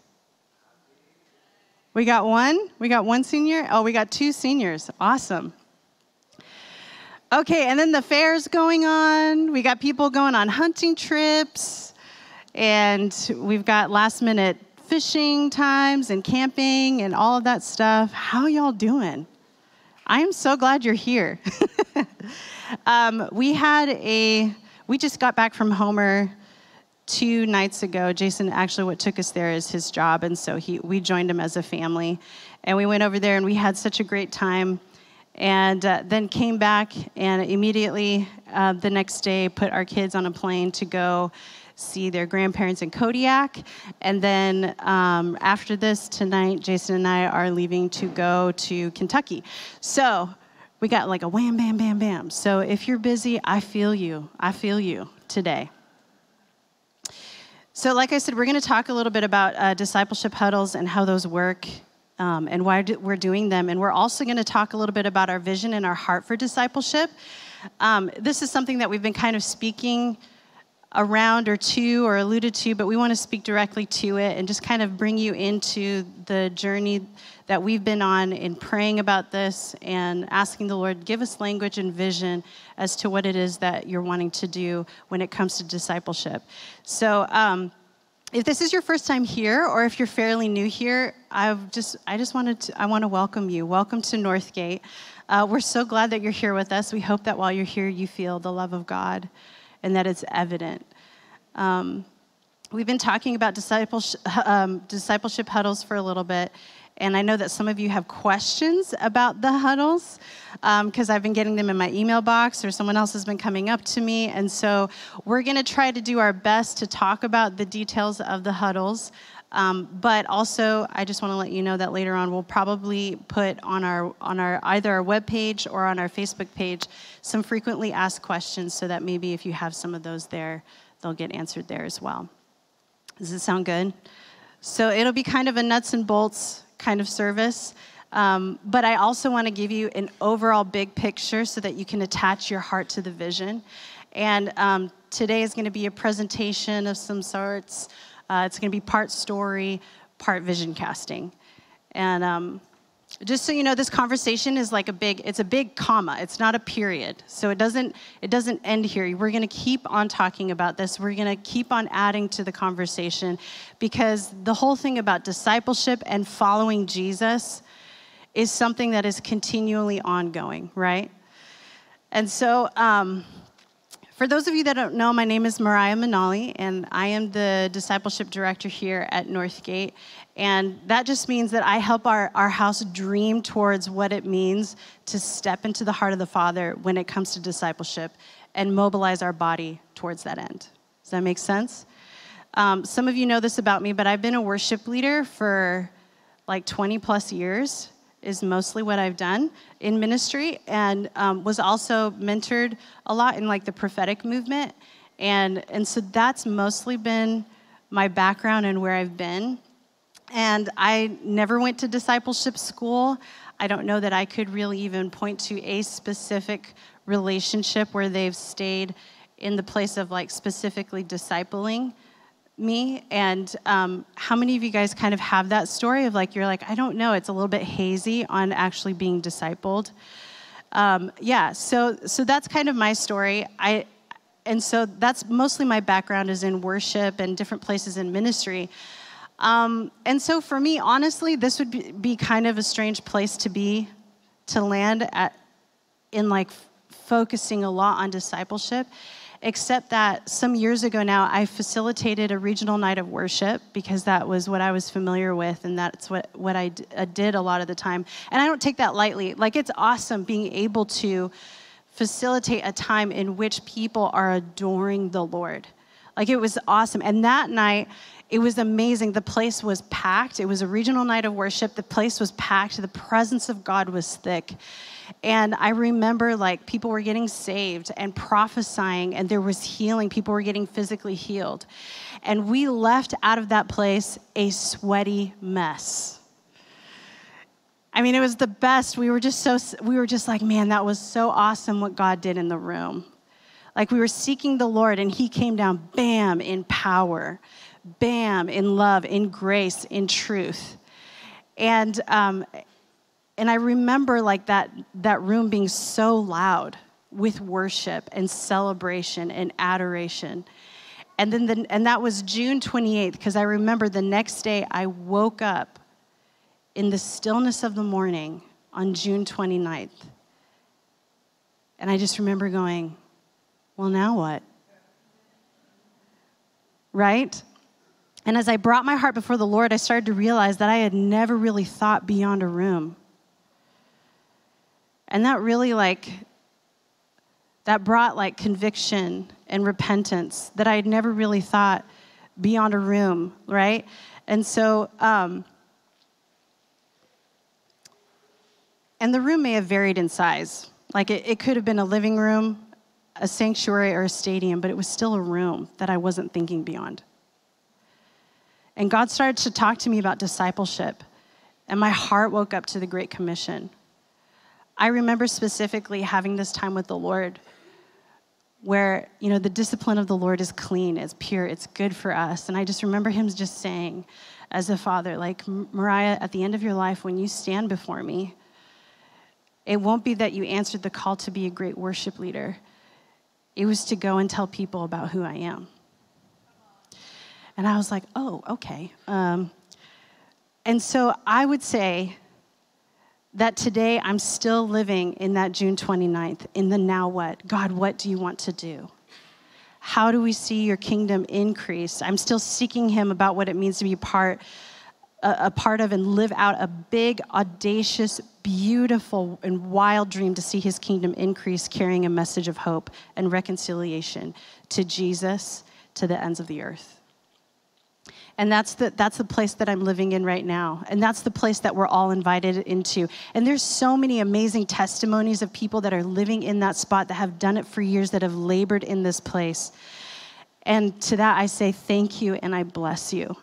We got one? We got one senior? Oh, we got 2 seniors. Awesome. Okay, and then the fair's going on. We got people going on hunting trips. And we've got last-minute fishing times and camping and all of that stuff. How y'all doing? I am so glad you're here. We just got back from Homer 2 nights ago. Jason, actually what took us there is his job, and so we joined him as a family. And we went over there, and we had such a great time. And then came back, and immediately the next day put our kids on a plane to go see their grandparents in Kodiak. And then after this, tonight, Jason and I are leaving to go to Kentucky. So we got like a wham, bam, bam, bam. So if you're busy, I feel you. I feel you today. So like I said, we're going to talk a little bit about discipleship huddles and how those work and why we're doing them. And we're also going to talk a little bit about our vision and our heart for discipleship. This is something that we've been kind of speaking around or alluded to, but we want to speak directly to it and just kind of bring you into the journey that we've been on in praying about this and asking the Lord, give us language and vision as to what it is that you're wanting to do when it comes to discipleship. So if this is your first time here, or if you're fairly new here, I want to welcome you. Welcome to Northgate. We're so glad that you're here with us. We hope that while you're here, you feel the love of God and that it's evident. We've been talking about discipleship huddles for a little bit, and I know that some of you have questions about the huddles because I've been getting them in my email box, or someone else has been coming up to me, and so we're going to try to do our best to talk about the details of the huddles. But also, I just want to let you know that later on we'll probably put on our either our webpage or on our Facebook page some frequently asked questions, so that maybe if you have some of those there, they'll get answered there as well. Does it sound good? So it'll be kind of a nuts and bolts kind of service. But I also want to give you an overall big picture so that you can attach your heart to the vision. And today is going to be a presentation of some sorts. It's going to be part story, part vision casting. And just so you know, this conversation is like it's a big comma. It's not a period. So it doesn't end here. We're going to keep on talking about this. We're going to keep on adding to the conversation, because the whole thing about discipleship and following Jesus is something that is continually ongoing, right? And so, for those of you that don't know, my name is Mariah Manali, and I am the discipleship director here at Northgate. And that just means that I help our house dream towards what it means to step into the heart of the Father when it comes to discipleship and mobilize our body towards that end. Does that make sense? Some of you know this about me, but I've been a worship leader for like 20 plus years. Is mostly what I've done in ministry, and was also mentored a lot in like the prophetic movement. And so that's mostly been my background and where I've been. And I never went to discipleship school. I don't know that I could really even point to a specific relationship where they've stayed in the place of like specifically discipling me. And how many of you guys kind of have that story of like, you're like, I don't know, it's a little bit hazy on actually being discipled. So that's kind of my story. And so that's mostly my background is in worship and different places in ministry. And so for me, honestly, this would be kind of a strange place to land in like focusing a lot on discipleship. Except that some years ago now, I facilitated a regional night of worship because that was what I was familiar with, and that's what I did a lot of the time. And I don't take that lightly. Like, it's awesome being able to facilitate a time in which people are adoring the Lord. Like, it was awesome. And that night, it was amazing. The place was packed. It was a regional night of worship. The place was packed. The presence of God was thick. And I remember like people were getting saved and prophesying, and there was healing. People were getting physically healed. And we left out of that place a sweaty mess. I mean, it was the best. We were just like, man, that was so awesome what God did in the room. Like, we were seeking the Lord, and he came down, bam, in power, bam, in love, in grace, in truth. And I remember like that room being so loud with worship and celebration and adoration. And then and that was June 28th, because I remember the next day I woke up in the stillness of the morning on June 29th. And I just remember going, well, now what? Right? And as I brought my heart before the Lord, I started to realize that I had never really thought beyond a room. And that really that brought like conviction and repentance that I had never really thought beyond a room, right? And so, and the room may have varied in size. Like it could have been a living room, a sanctuary, or a stadium, but it was still a room that I wasn't thinking beyond. And God started to talk to me about discipleship, and my heart woke up to the Great Commission. I remember specifically having this time with the Lord where, the discipline of the Lord is clean, it's pure, it's good for us. And I just remember him just saying, as a father, like, Mariah, at the end of your life, when you stand before me, it won't be that you answered the call to be a great worship leader. It was to go and tell people about who I am. And I was like, oh, okay. And so I would say that today I'm still living in that June 29th, in the now what? God, what do you want to do? How do we see your kingdom increase? I'm still seeking him about what it means to be a part of and live out a big, audacious, beautiful, and wild dream to see his kingdom increase, carrying a message of hope and reconciliation to Jesus, to the ends of the earth. And that's the place that I'm living in right now. And that's the place that we're all invited into. And there's so many amazing testimonies of people that are living in that spot, that have done it for years, that have labored in this place. And to that I say thank you and I bless you.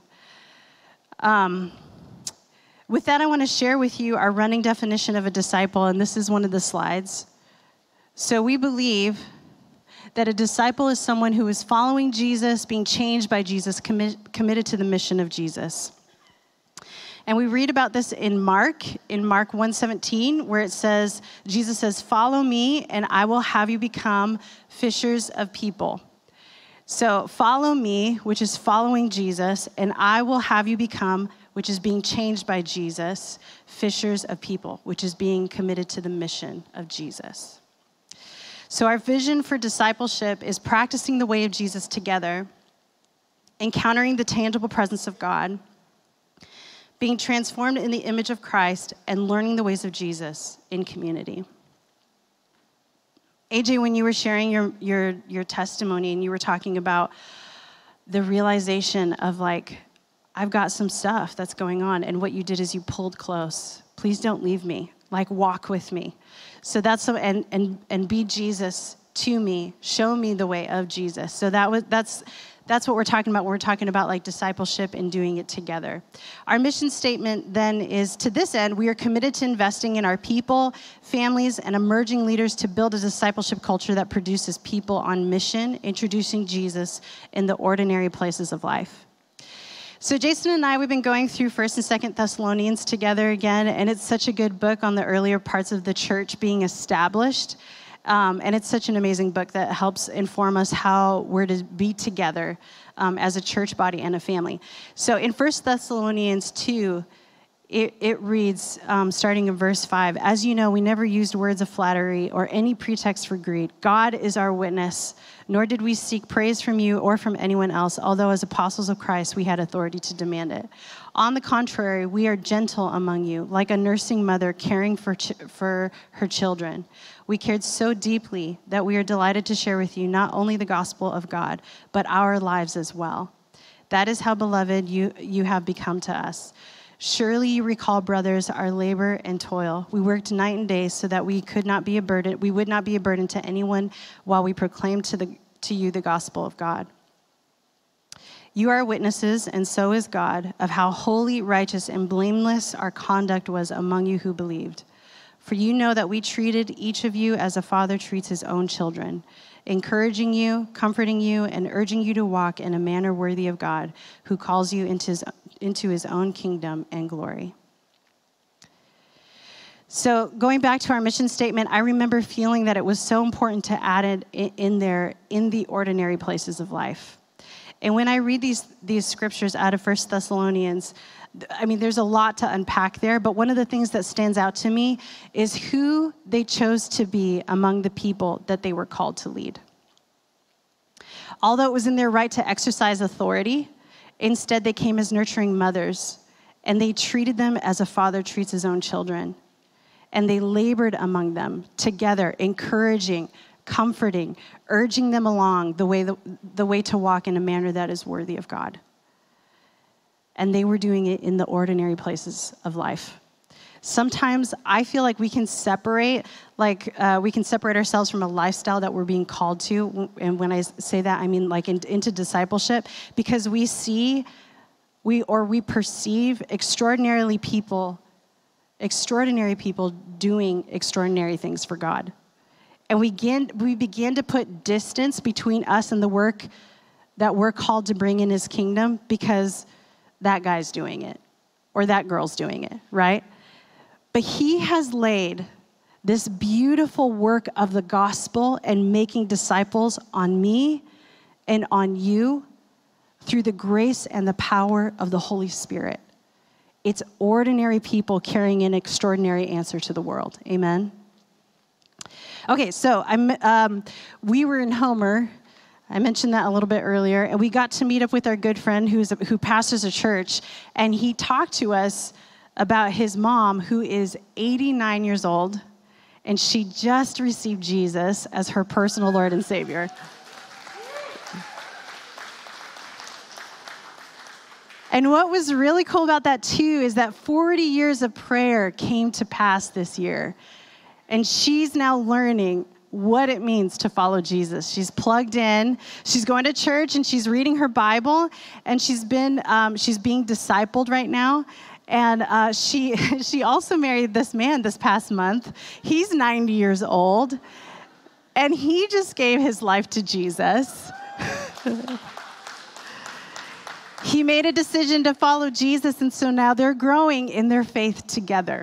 With that, I want to share with you our running definition of a disciple. And this is one of the slides. So we believe that a disciple is someone who is following Jesus, being changed by Jesus, committed to the mission of Jesus. And we read about this in Mark 1:17, where it says, Jesus says, follow me and I will have you become fishers of people. So follow me, which is following Jesus, and I will have you become which is being changed by Jesus, fishers of people, which is being committed to the mission of Jesus. So our vision for discipleship is practicing the way of Jesus together, encountering the tangible presence of God, being transformed in the image of Christ, and learning the ways of Jesus in community. AJ, when you were sharing your testimony and you were talking about the realization of like, I've got some stuff that's going on, and what you did is you pulled close. Please don't leave me. Like, walk with me. So that's so, and be Jesus to me. Show me the way of Jesus. So that's what we're talking about when we're talking about like discipleship and doing it together. Our mission statement then is, to this end, we are committed to investing in our people, families, and emerging leaders to build a discipleship culture that produces people on mission, introducing Jesus in the ordinary places of life. So Jason and I, we've been going through 1st and 2nd Thessalonians together again, and it's such a good book on the earlier parts of the church being established. And it's such an amazing book that helps inform us how we're to be together as a church body and a family. So in 1 Thessalonians 2, it reads, starting in verse 5, "As you know, we never used words of flattery or any pretext for greed. God is our witness, nor did we seek praise from you or from anyone else, although as apostles of Christ, we had authority to demand it. On the contrary, we are gentle among you, like a nursing mother caring for her children. We cared so deeply that we are delighted to share with you not only the gospel of God, but our lives as well. That is how beloved you have become to us. Surely you recall, brothers, our labor and toil. We worked night and day so that we would not be a burden to anyone while we proclaimed to you the gospel of God. You are witnesses, and so is God, of how holy, righteous, and blameless our conduct was among you who believed. For you know that we treated each of you as a father treats his own children, encouraging you, comforting you, and urging you to walk in a manner worthy of God, who calls you into his own kingdom and glory." So going back to our mission statement, I remember feeling that it was so important to add it in there in the ordinary places of life. And when I read these scriptures out of 1 Thessalonians, I mean, there's a lot to unpack there, but one of the things that stands out to me is who they chose to be among the people that they were called to lead. Although it was in their right to exercise authority, instead they came as nurturing mothers, and they treated them as a father treats his own children. And they labored among them together, encouraging, comforting, urging them along the way to walk in a manner that is worthy of God. And they were doing it in the ordinary places of life. Sometimes I feel like we can separate ourselves from a lifestyle that we're being called to. And when I say that, I mean like into discipleship, because we perceive extraordinary people doing extraordinary things for God. And we begin to put distance between us and the work that we're called to bring in his kingdom because that guy's doing it or that girl's doing it, right? But he has laid this beautiful work of the gospel and making disciples on me and on you through the grace and the power of the Holy Spirit. It's ordinary people carrying an extraordinary answer to the world. Amen? Okay, so we were in Homer. I mentioned that a little bit earlier, and we got to meet up with our good friend who pastors a church, and he talked to us about his mom, who is 89 years old, and she just received Jesus as her personal Lord and Savior. And what was really cool about that too is that 40 years of prayer came to pass this year. And she's now learning what it means to follow Jesus. She's plugged in, she's going to church, and she's reading her Bible, and she's being discipled right now. And she also married this man this past month. He's 90 years old, and he just gave his life to Jesus. He made a decision to follow Jesus, and so now they're growing in their faith together.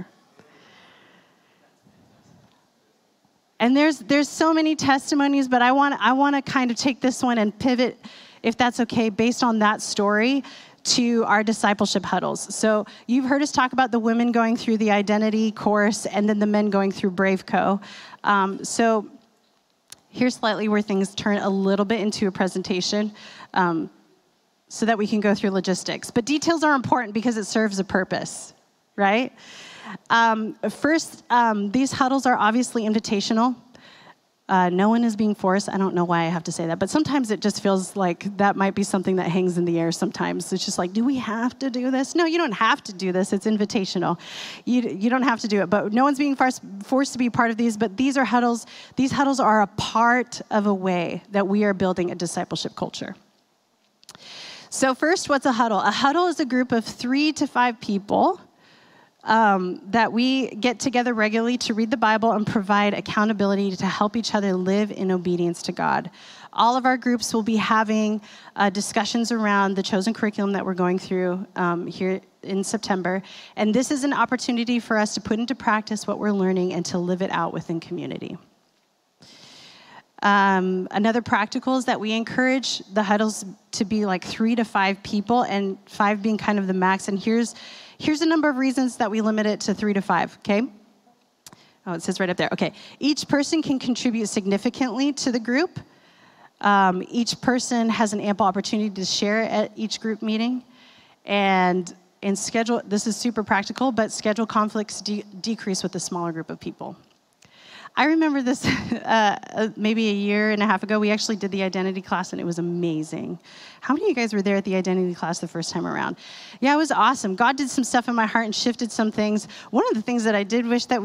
And there's so many testimonies, but I want to kind of take this one and pivot, if that's okay, based on that story, to our discipleship huddles. So you've heard us talk about the women going through the identity course and then the men going through Brave Co. So here's slightly where things turn a little bit into a presentation so that we can go through logistics. But details are important because it serves a purpose, right? First, these huddles are obviously invitational. No one is being forced. I don't know why I have to say that, but sometimes it just feels like that might be something that hangs in the air sometimes. It's just like, do we have to do this? No, you don't have to do this. It's invitational. You don't have to do it, but no one's being forced to be part of these, but these are huddles. These huddles are a part of a way that we are building a discipleship culture. So first, what's a huddle? A huddle is a group of 3 to 5 people that we get together regularly to read the Bible and provide accountability to help each other live in obedience to God. All of our groups will be having discussions around the chosen curriculum that we're going through here in September. And this is an opportunity for us to put into practice what we're learning and to live it out within community. Another practical is that we encourage the huddles to be like 3 to 5 people, and 5 being kind of the max. And here's a number of reasons that we limit it to 3 to 5, okay? Oh, it says right up there. Okay, each person can contribute significantly to the group. Each person has an ample opportunity to share at each group meeting. And in schedule, this is super practical, but schedule conflicts decrease with a smaller group of people. I remember this maybe a year and a half ago. We actually did the identity class, and it was amazing. How many of you guys were there at the identity class the first time around? Yeah, it was awesome. God did some stuff in my heart and shifted some things. One of the things that I wish that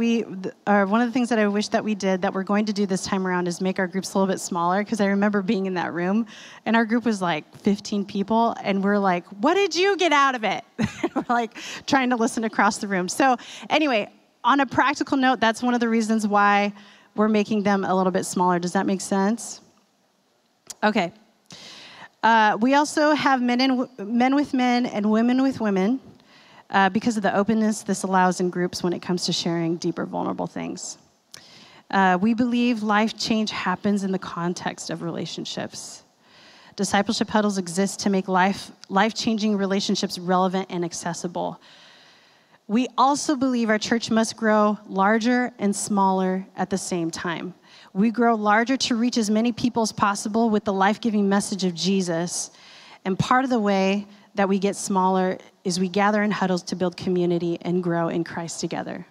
we did that we're going to do this time around is make our groups a little bit smaller, because I remember being in that room, and our group was like 15 people, and we're like, what did you get out of it? We're like trying to listen across the room. So anyway, on a practical note, that's one of the reasons why we're making them a little bit smaller. Does that make sense? Okay. We also have men with men and women with women because of the openness this allows in groups when it comes to sharing deeper, vulnerable things. We believe life change happens in the context of relationships. Discipleship huddles exist to make life-changing relationships relevant and accessible. We also believe our church must grow larger and smaller at the same time. We grow larger to reach as many people as possible with the life-giving message of Jesus. And part of the way that we get smaller is we gather in huddles to build community and grow in Christ together.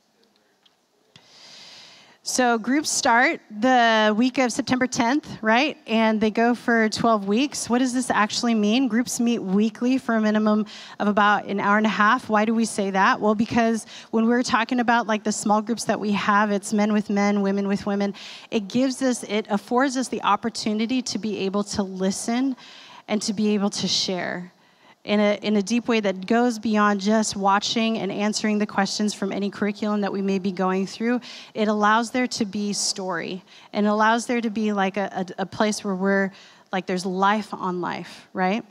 So groups start the week of September 10th, right? And they go for 12 weeks. What does this actually mean? Groups meet weekly for a minimum of about an hour and a half. Why do we say that? Well, because when we're talking about like the small groups that we have, it's men with men, women with women. It affords us the opportunity to be able to listen and to be able to share in a deep way that goes beyond just watching and answering the questions from any curriculum that we may be going through. It allows there to be story, and it allows there to be like a place where we're like there's life on life, right?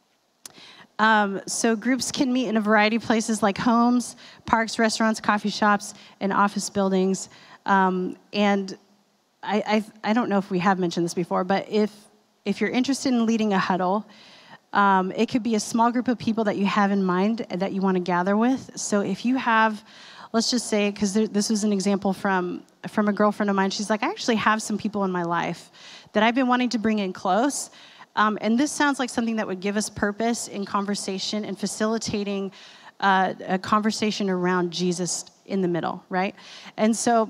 So groups can meet in a variety of places like homes, parks, restaurants, coffee shops, and office buildings. And I don't know if we have mentioned this before, but if you're interested in leading a huddle, it could be a small group of people that you have in mind that you want to gather with. So if you have, let's just say, because this was an example from a girlfriend of mine. She's like, I actually have some people in my life that I've been wanting to bring in close. And this sounds like something that would give us purpose in conversation and facilitating a conversation around Jesus in the middle, right? And so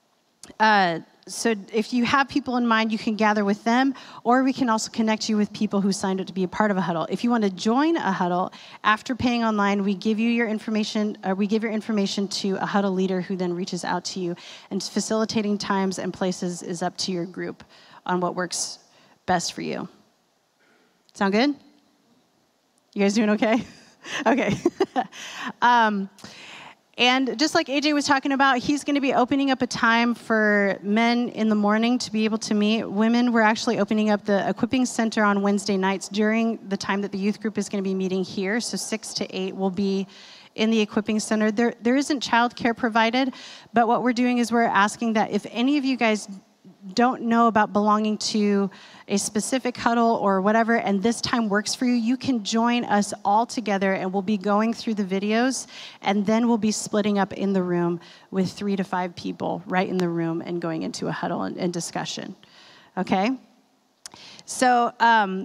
if you have people in mind, you can gather with them, or we can also connect you with people who signed up to be a part of a huddle. If you want to join a huddle, after paying online, we give you your information, or we give your information to a huddle leader who then reaches out to you. And facilitating times and places is up to your group on what works best for you. Sound good? You guys doing okay? Okay. And just like AJ was talking about, he's going to be opening up a time for men in the morning to be able to meet. Women, we're actually opening up the Equipping Center on Wednesday nights during the time that the youth group is going to be meeting here. So 6 to 8 will be in the Equipping Center. There isn't childcare provided, but what we're doing is we're asking that if any of you guys don't know about belonging to a specific huddle or whatever, and this time works for you, you can join us all together, and we'll be going through the videos, and then we'll be splitting up in the room with 3 to 5 people right in the room and going into a huddle and discussion. Okay? So,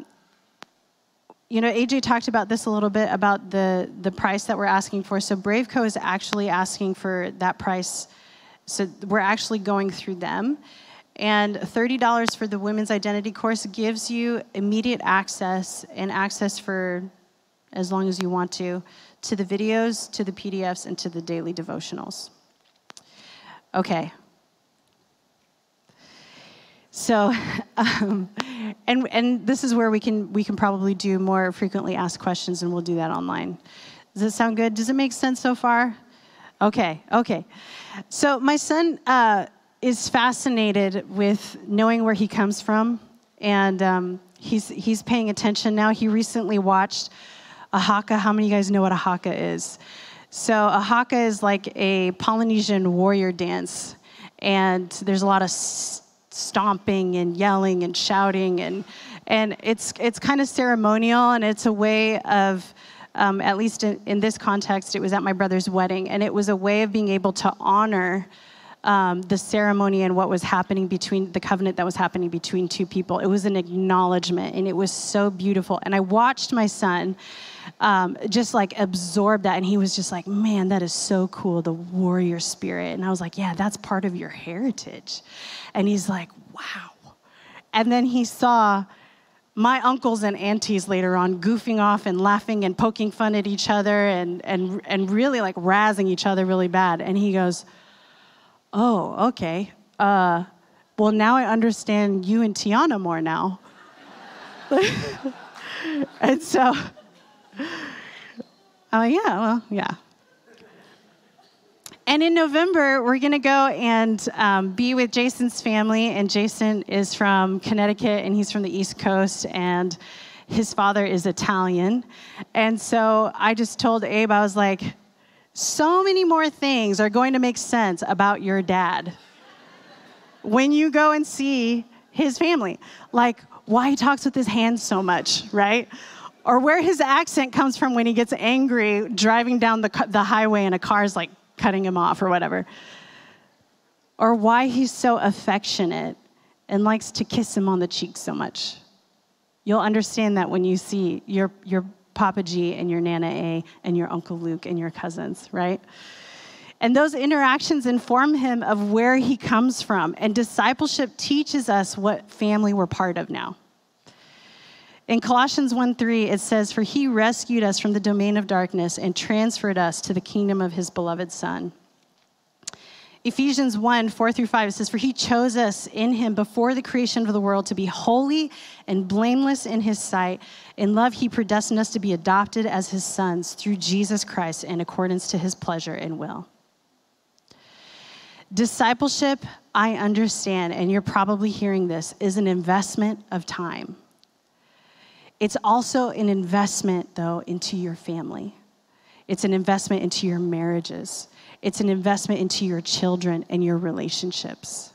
AJ talked about this a little bit, about the price that we're asking for. So Braveco is actually asking for that price. So we're actually going through them. And $30 for the Women's Identity course gives you immediate access, and access for as long as you want to the videos, to the PDFs, and to the daily devotionals. Okay. So, and this is where we can probably do more frequently asked questions, and we'll do that online. Does it sound good? Does it make sense so far? Okay. So my son is fascinated with knowing where he comes from, and he's paying attention now. He recently watched a haka. How many of you guys know what a haka is? So a haka is like a Polynesian warrior dance, and there's a lot of stomping and yelling and shouting, and it's kind of ceremonial, and it's a way of, at least in this context, it was at my brother's wedding, and it was a way of being able to honor the ceremony and what was happening between the covenant that was happening between 2 people. It was an acknowledgement, and it was so beautiful. And I watched my son just like absorb that, and he was just like, man, that is so cool, the warrior spirit. And I was like, yeah, that's part of your heritage. And he's like, wow. And then he saw my uncles and aunties later on goofing off and laughing and poking fun at each other and really like razzing each other really bad. And he goes, oh, okay. Well, now I understand you and Tiana more now. And so, yeah. And in November, we're going to go and be with Jason's family. And Jason is from Connecticut, and he's from the East Coast, and his father is Italian. And so I just told Abe, I was like, so many more things are going to make sense about your dad when you go and see his family. Like why he talks with his hands so much, right? Or where his accent comes from when he gets angry driving down the highway and a car's like cutting him off or whatever. Or why he's so affectionate and likes to kiss him on the cheek so much. You'll understand that when you see your Papa G and your Nana A and your Uncle Luke and your cousins, right? And those interactions inform him of where he comes from. And discipleship teaches us what family we're part of now. In Colossians 1:3, it says, "For he rescued us from the domain of darkness and transferred us to the kingdom of his beloved Son." Ephesians 1:4-5, it says, "For he chose us in him before the creation of the world to be holy and blameless in his sight. In love, he predestined us to be adopted as his sons through Jesus Christ in accordance to his pleasure and will." Discipleship, I understand, and you're probably hearing this, is an investment of time. It's also an investment, though, into your family. It's an investment into your marriages. It's an investment into your children and your relationships.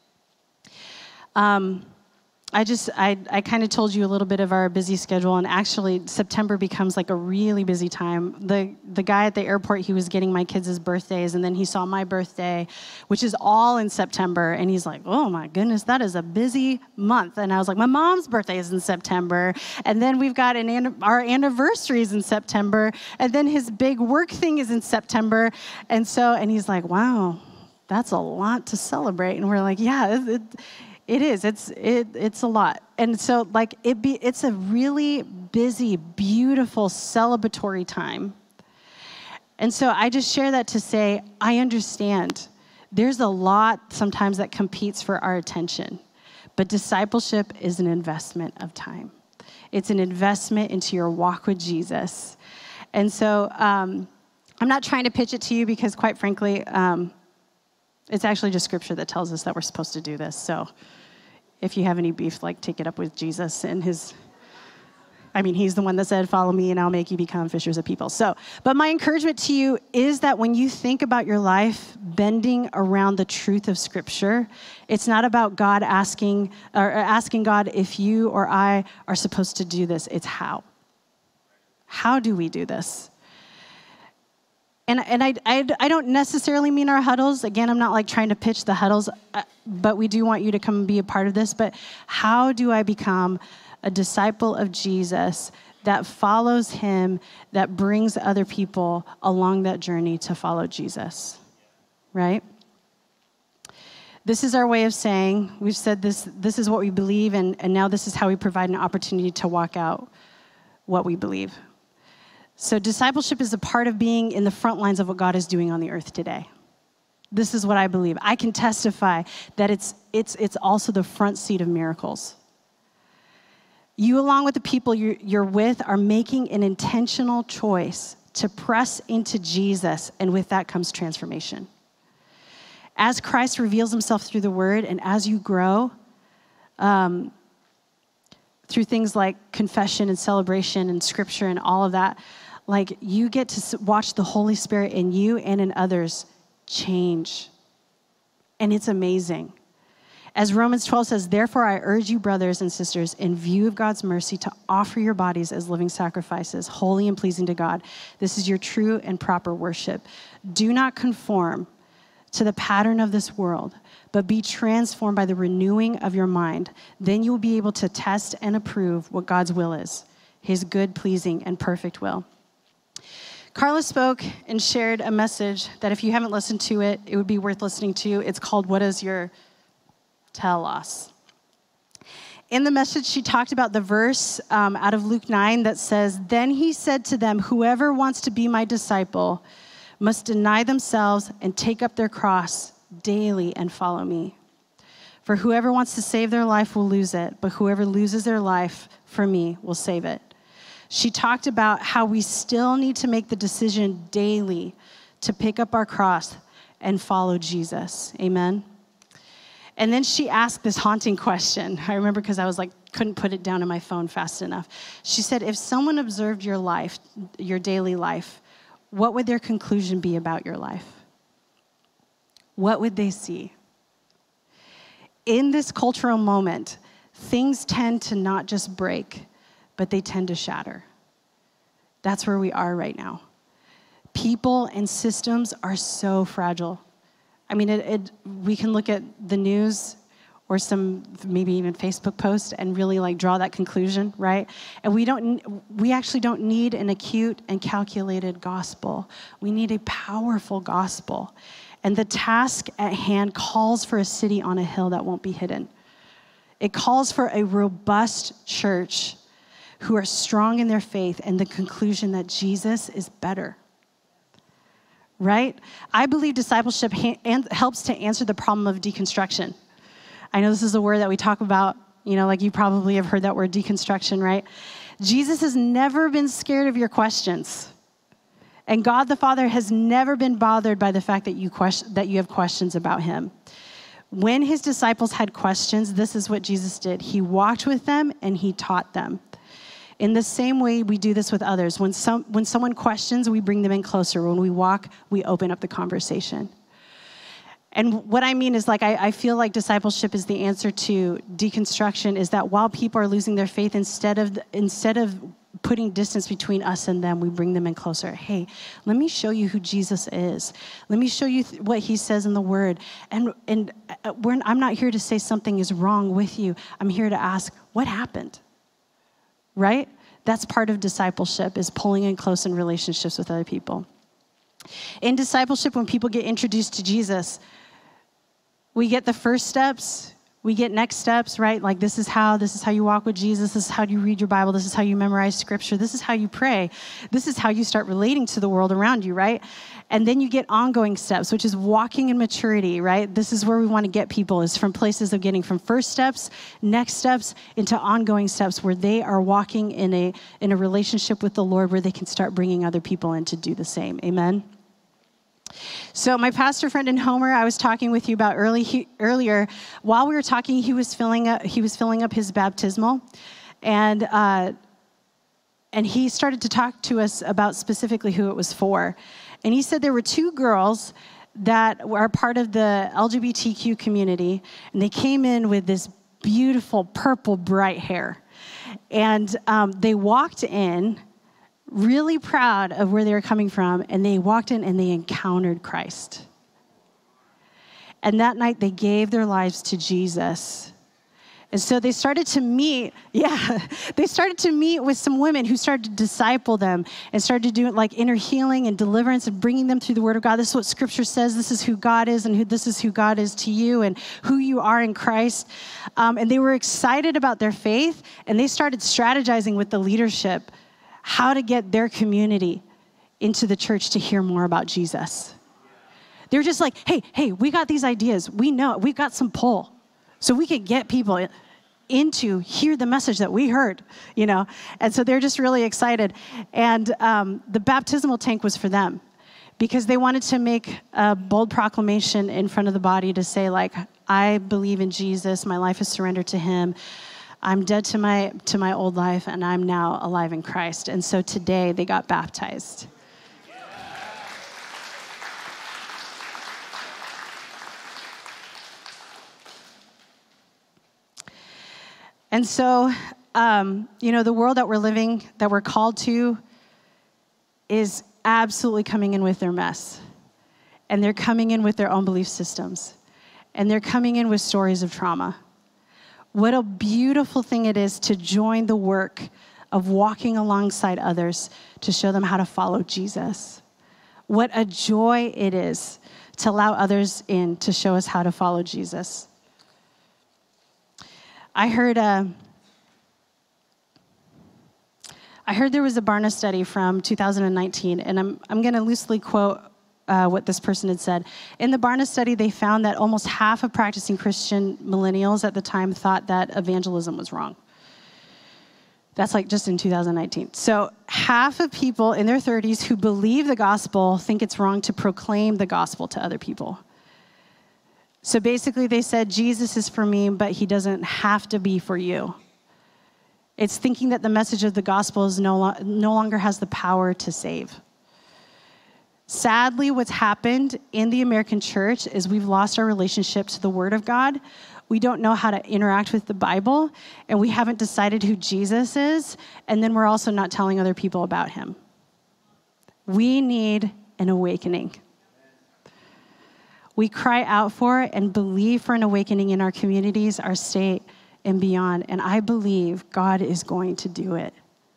I kind of told you a little bit of our busy schedule, and actually September becomes like a really busy time. The guy at the airport, he was getting my kids' birthdays, and then he saw my birthday, which is all in September, and he's like, oh my goodness, that is a busy month. And I was like, my mom's birthday is in September, and then we've got our anniversaries in September, and then his big work thing is in September. And he's like, wow, that's a lot to celebrate. And we're like, yeah, it is. It's a lot. And so like it's a really busy, beautiful, celebratory time. And so I just share that to say, I understand. There's a lot sometimes that competes for our attention. But discipleship is an investment of time. It's an investment into your walk with Jesus. And so I'm not trying to pitch it to you because quite frankly, it's actually just scripture that tells us that we're supposed to do this. So if you have any beef, like take it up with Jesus and I mean, he's the one that said, follow me and I'll make you become fishers of people. So, but my encouragement to you is that when you think about your life bending around the truth of Scripture, it's not about God asking God if you or I are supposed to do this. It's how. How do we do this? And I don't necessarily mean our huddles. Again, I'm not like trying to pitch the huddles, but we do want you to come and be a part of this. But how do I become a disciple of Jesus that follows him, that brings other people along that journey to follow Jesus, right? This is our way of saying, we've said this is what we believe, and now this is how we provide an opportunity to walk out what we believe. So discipleship is a part of being in the front lines of what God is doing on the earth today. This is what I believe. I can testify that it's also the front seat of miracles. You, along with the people you're with, are making an intentional choice to press into Jesus, and with that comes transformation. As Christ reveals himself through the word, and as you grow through things like confession and celebration and scripture and all of that, like you get to watch the Holy Spirit in you and in others change. And it's amazing. As Romans 12 says, therefore I urge you, brothers and sisters, in view of God's mercy, to offer your bodies as living sacrifices, holy and pleasing to God. This is your true and proper worship. Do not conform to the pattern of this world, but be transformed by the renewing of your mind. Then you will be able to test and approve what God's will is, his good, pleasing, and perfect will. Carla spoke and shared a message that if you haven't listened to it, it would be worth listening to. It's called, What Is Your Telos? In the message, she talked about the verse out of Luke 9 that says, then he said to them, whoever wants to be my disciple must deny themselves and take up their cross daily and follow me. For whoever wants to save their life will lose it, but whoever loses their life for me will save it. She talked about how we still need to make the decision daily to pick up our cross and follow Jesus. Amen. And then she asked this haunting question. I remember because I was like, couldn't put it down on my phone fast enough. She said, if someone observed your life, your daily life, what would their conclusion be about your life? What would they see? In this cultural moment, things tend to not just break, but they tend to shatter. That's where we are right now. People and systems are so fragile. I mean, we can look at the news or some maybe even Facebook post and really like draw that conclusion, right? And we actually don't need an acute and calculated gospel. We need a powerful gospel. And the task at hand calls for a city on a hill that won't be hidden. It calls for a robust church who are strong in their faith and the conclusion that Jesus is better. Right? I believe discipleship helps to answer the problem of deconstruction. I know this is a word that we talk about, like you probably have heard that word deconstruction, right? Jesus has never been scared of your questions. And God the Father has never been bothered by the fact that you have questions about him. When his disciples had questions, this is what Jesus did. He walked with them and he taught them. In the same way, we do this with others. When someone questions, we bring them in closer. When we walk, we open up the conversation. And what I mean is, like, I feel like discipleship is the answer to deconstruction, is that while people are losing their faith, instead of putting distance between us and them, we bring them in closer. Hey, let me show you who Jesus is. Let me show you what he says in the word. And I'm not here to say something is wrong with you. I'm here to ask, what happened? Right? That's part of discipleship, is pulling in close in relationships with other people. In discipleship, when people get introduced to Jesus, we get the first steps, we get next steps, right? Like this is how you walk with Jesus, this is how you read your Bible, this is how you memorize scripture, this is how you pray, this is how you start relating to the world around you, right? And then you get ongoing steps, which is walking in maturity, right? This is where we want to get people, is from places of getting from first steps, next steps, into ongoing steps where they are walking in a relationship with the Lord, where they can start bringing other people in to do the same. Amen? So my pastor friend in Homer, I was talking with you about earlier. While we were talking, he was filling up his baptismal, and And he started to talk to us about specifically who it was for. And he said there were 2 girls that were part of the LGBTQ community, and they came in with this beautiful purple bright hair. And they walked in really proud of where they were coming from, and they walked in and they encountered Christ. And that night they gave their lives to Jesus. And so they started to meet, they started to meet with some women who started to disciple them and started to do like inner healing and deliverance and bringing them through the word of God. This is what scripture says. This is who God is, and this is who God is to you and who you are in Christ. And they were excited about their faith, and they started strategizing with the leadership how to get their community into the church to hear more about Jesus. They're just like, hey, we got these ideas. We know it. We've got some pull. So we could get people into hear the message that we heard, you know. And so they're just really excited. And the baptismal tank was for them because they wanted to make a bold proclamation in front of the body to say, like, I believe in Jesus. My life is surrendered to him. I'm dead to my old life, and I'm now alive in Christ. And so today they got baptized. And so, the world that we're living, that we're called to, is absolutely coming in with their mess. And they're coming in with their own belief systems. And they're coming in with stories of trauma. What a beautiful thing it is to join the work of walking alongside others to show them how to follow Jesus. What a joy it is to allow others in to show us how to follow Jesus. I heard there was a Barna study from 2019, and I'm going to loosely quote what this person had said. In the Barna study, they found that almost half of practicing Christian millennials at the time thought that evangelism was wrong. That's like just in 2019. So half of people in their 30s who believe the gospel think it's wrong to proclaim the gospel to other people. So basically they said, Jesus is for me, but he doesn't have to be for you. It's thinking that the message of the gospel is no longer has the power to save. Sadly, what's happened in the American church is we've lost our relationship to the Word of God. We don't know how to interact with the Bible, and we haven't decided who Jesus is, and then we're also not telling other people about him. We need an awakening. We cry out for it and believe for an awakening in our communities, our state, and beyond. And I believe God is going to do it.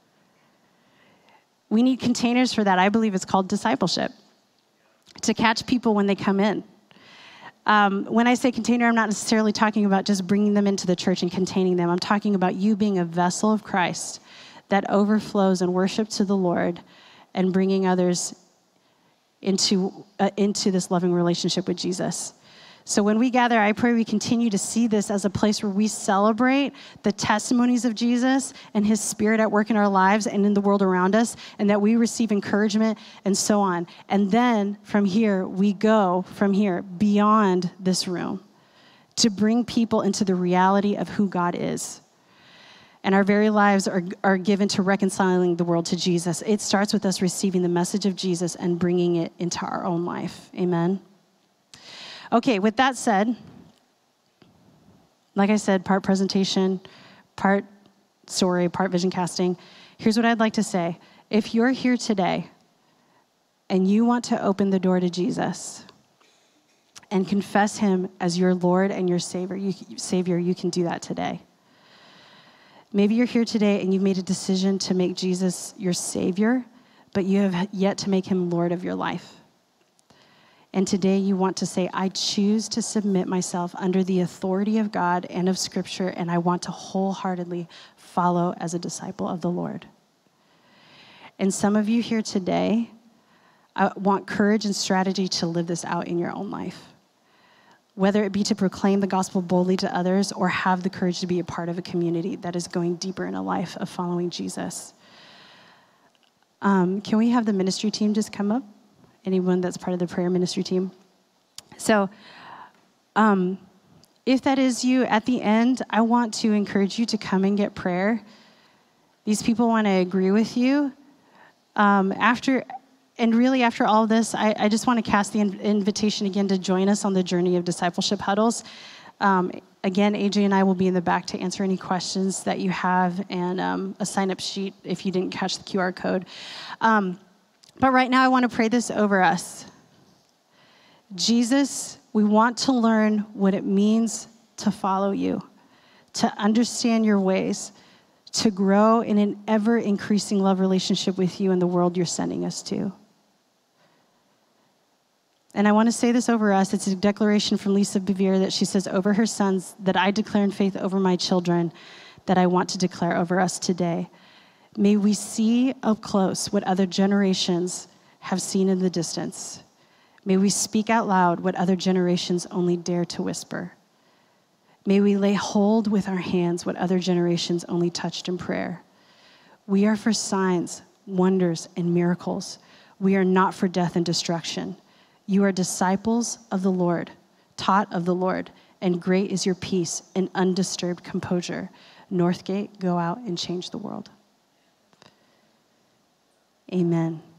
We need containers for that. I believe it's called discipleship, to catch people when they come in. When I say container, I'm not necessarily talking about just bringing them into the church and containing them. I'm talking about you being a vessel of Christ that overflows in worship to the Lord and bringing others into this loving relationship with Jesus. So when we gather, I pray we continue to see this as a place where we celebrate the testimonies of Jesus and his spirit at work in our lives and in the world around us, and that we receive encouragement and so on. And then from here, we go from here beyond this room to bring people into the reality of who God is. And our very lives are given to reconciling the world to Jesus. It starts with us receiving the message of Jesus and bringing it into our own life. Amen. Okay, with that said, like I said, part presentation, part story, part vision casting. Here's what I'd like to say. If you're here today and you want to open the door to Jesus and confess him as your Lord and your Savior, you can do that today. Maybe you're here today and you've made a decision to make Jesus your Savior, but you have yet to make him Lord of your life. And today you want to say, I choose to submit myself under the authority of God and of Scripture, and I want to wholeheartedly follow as a disciple of the Lord. And some of you here today want courage and strategy to live this out in your own life, whether it be to proclaim the gospel boldly to others or have the courage to be a part of a community that is going deeper in a life of following Jesus. Can we have the ministry team just come up? Anyone that's part of the prayer ministry team. So if that is you, at the end, I want to encourage you to come and get prayer. These people want to agree with you. After all this, I just want to cast the invitation again to join us on the journey of discipleship huddles. Again, AJ and I will be in the back to answer any questions that you have, and a sign-up sheet if you didn't catch the QR code. But right now, I want to pray this over us. Jesus, we want to learn what it means to follow you, to understand your ways, to grow in an ever-increasing love relationship with you and the world you're sending us to. And I want to say this over us. It's a declaration from Lisa Bevere that she says over her sons, that I declare in faith over my children, that I want to declare over us today. May we see up close what other generations have seen in the distance. May we speak out loud what other generations only dare to whisper. May we lay hold with our hands what other generations only touched in prayer. We are for signs, wonders, and miracles. We are not for death and destruction. You are disciples of the Lord, taught of the Lord, and great is your peace and undisturbed composure. Northgate, go out and change the world. Amen.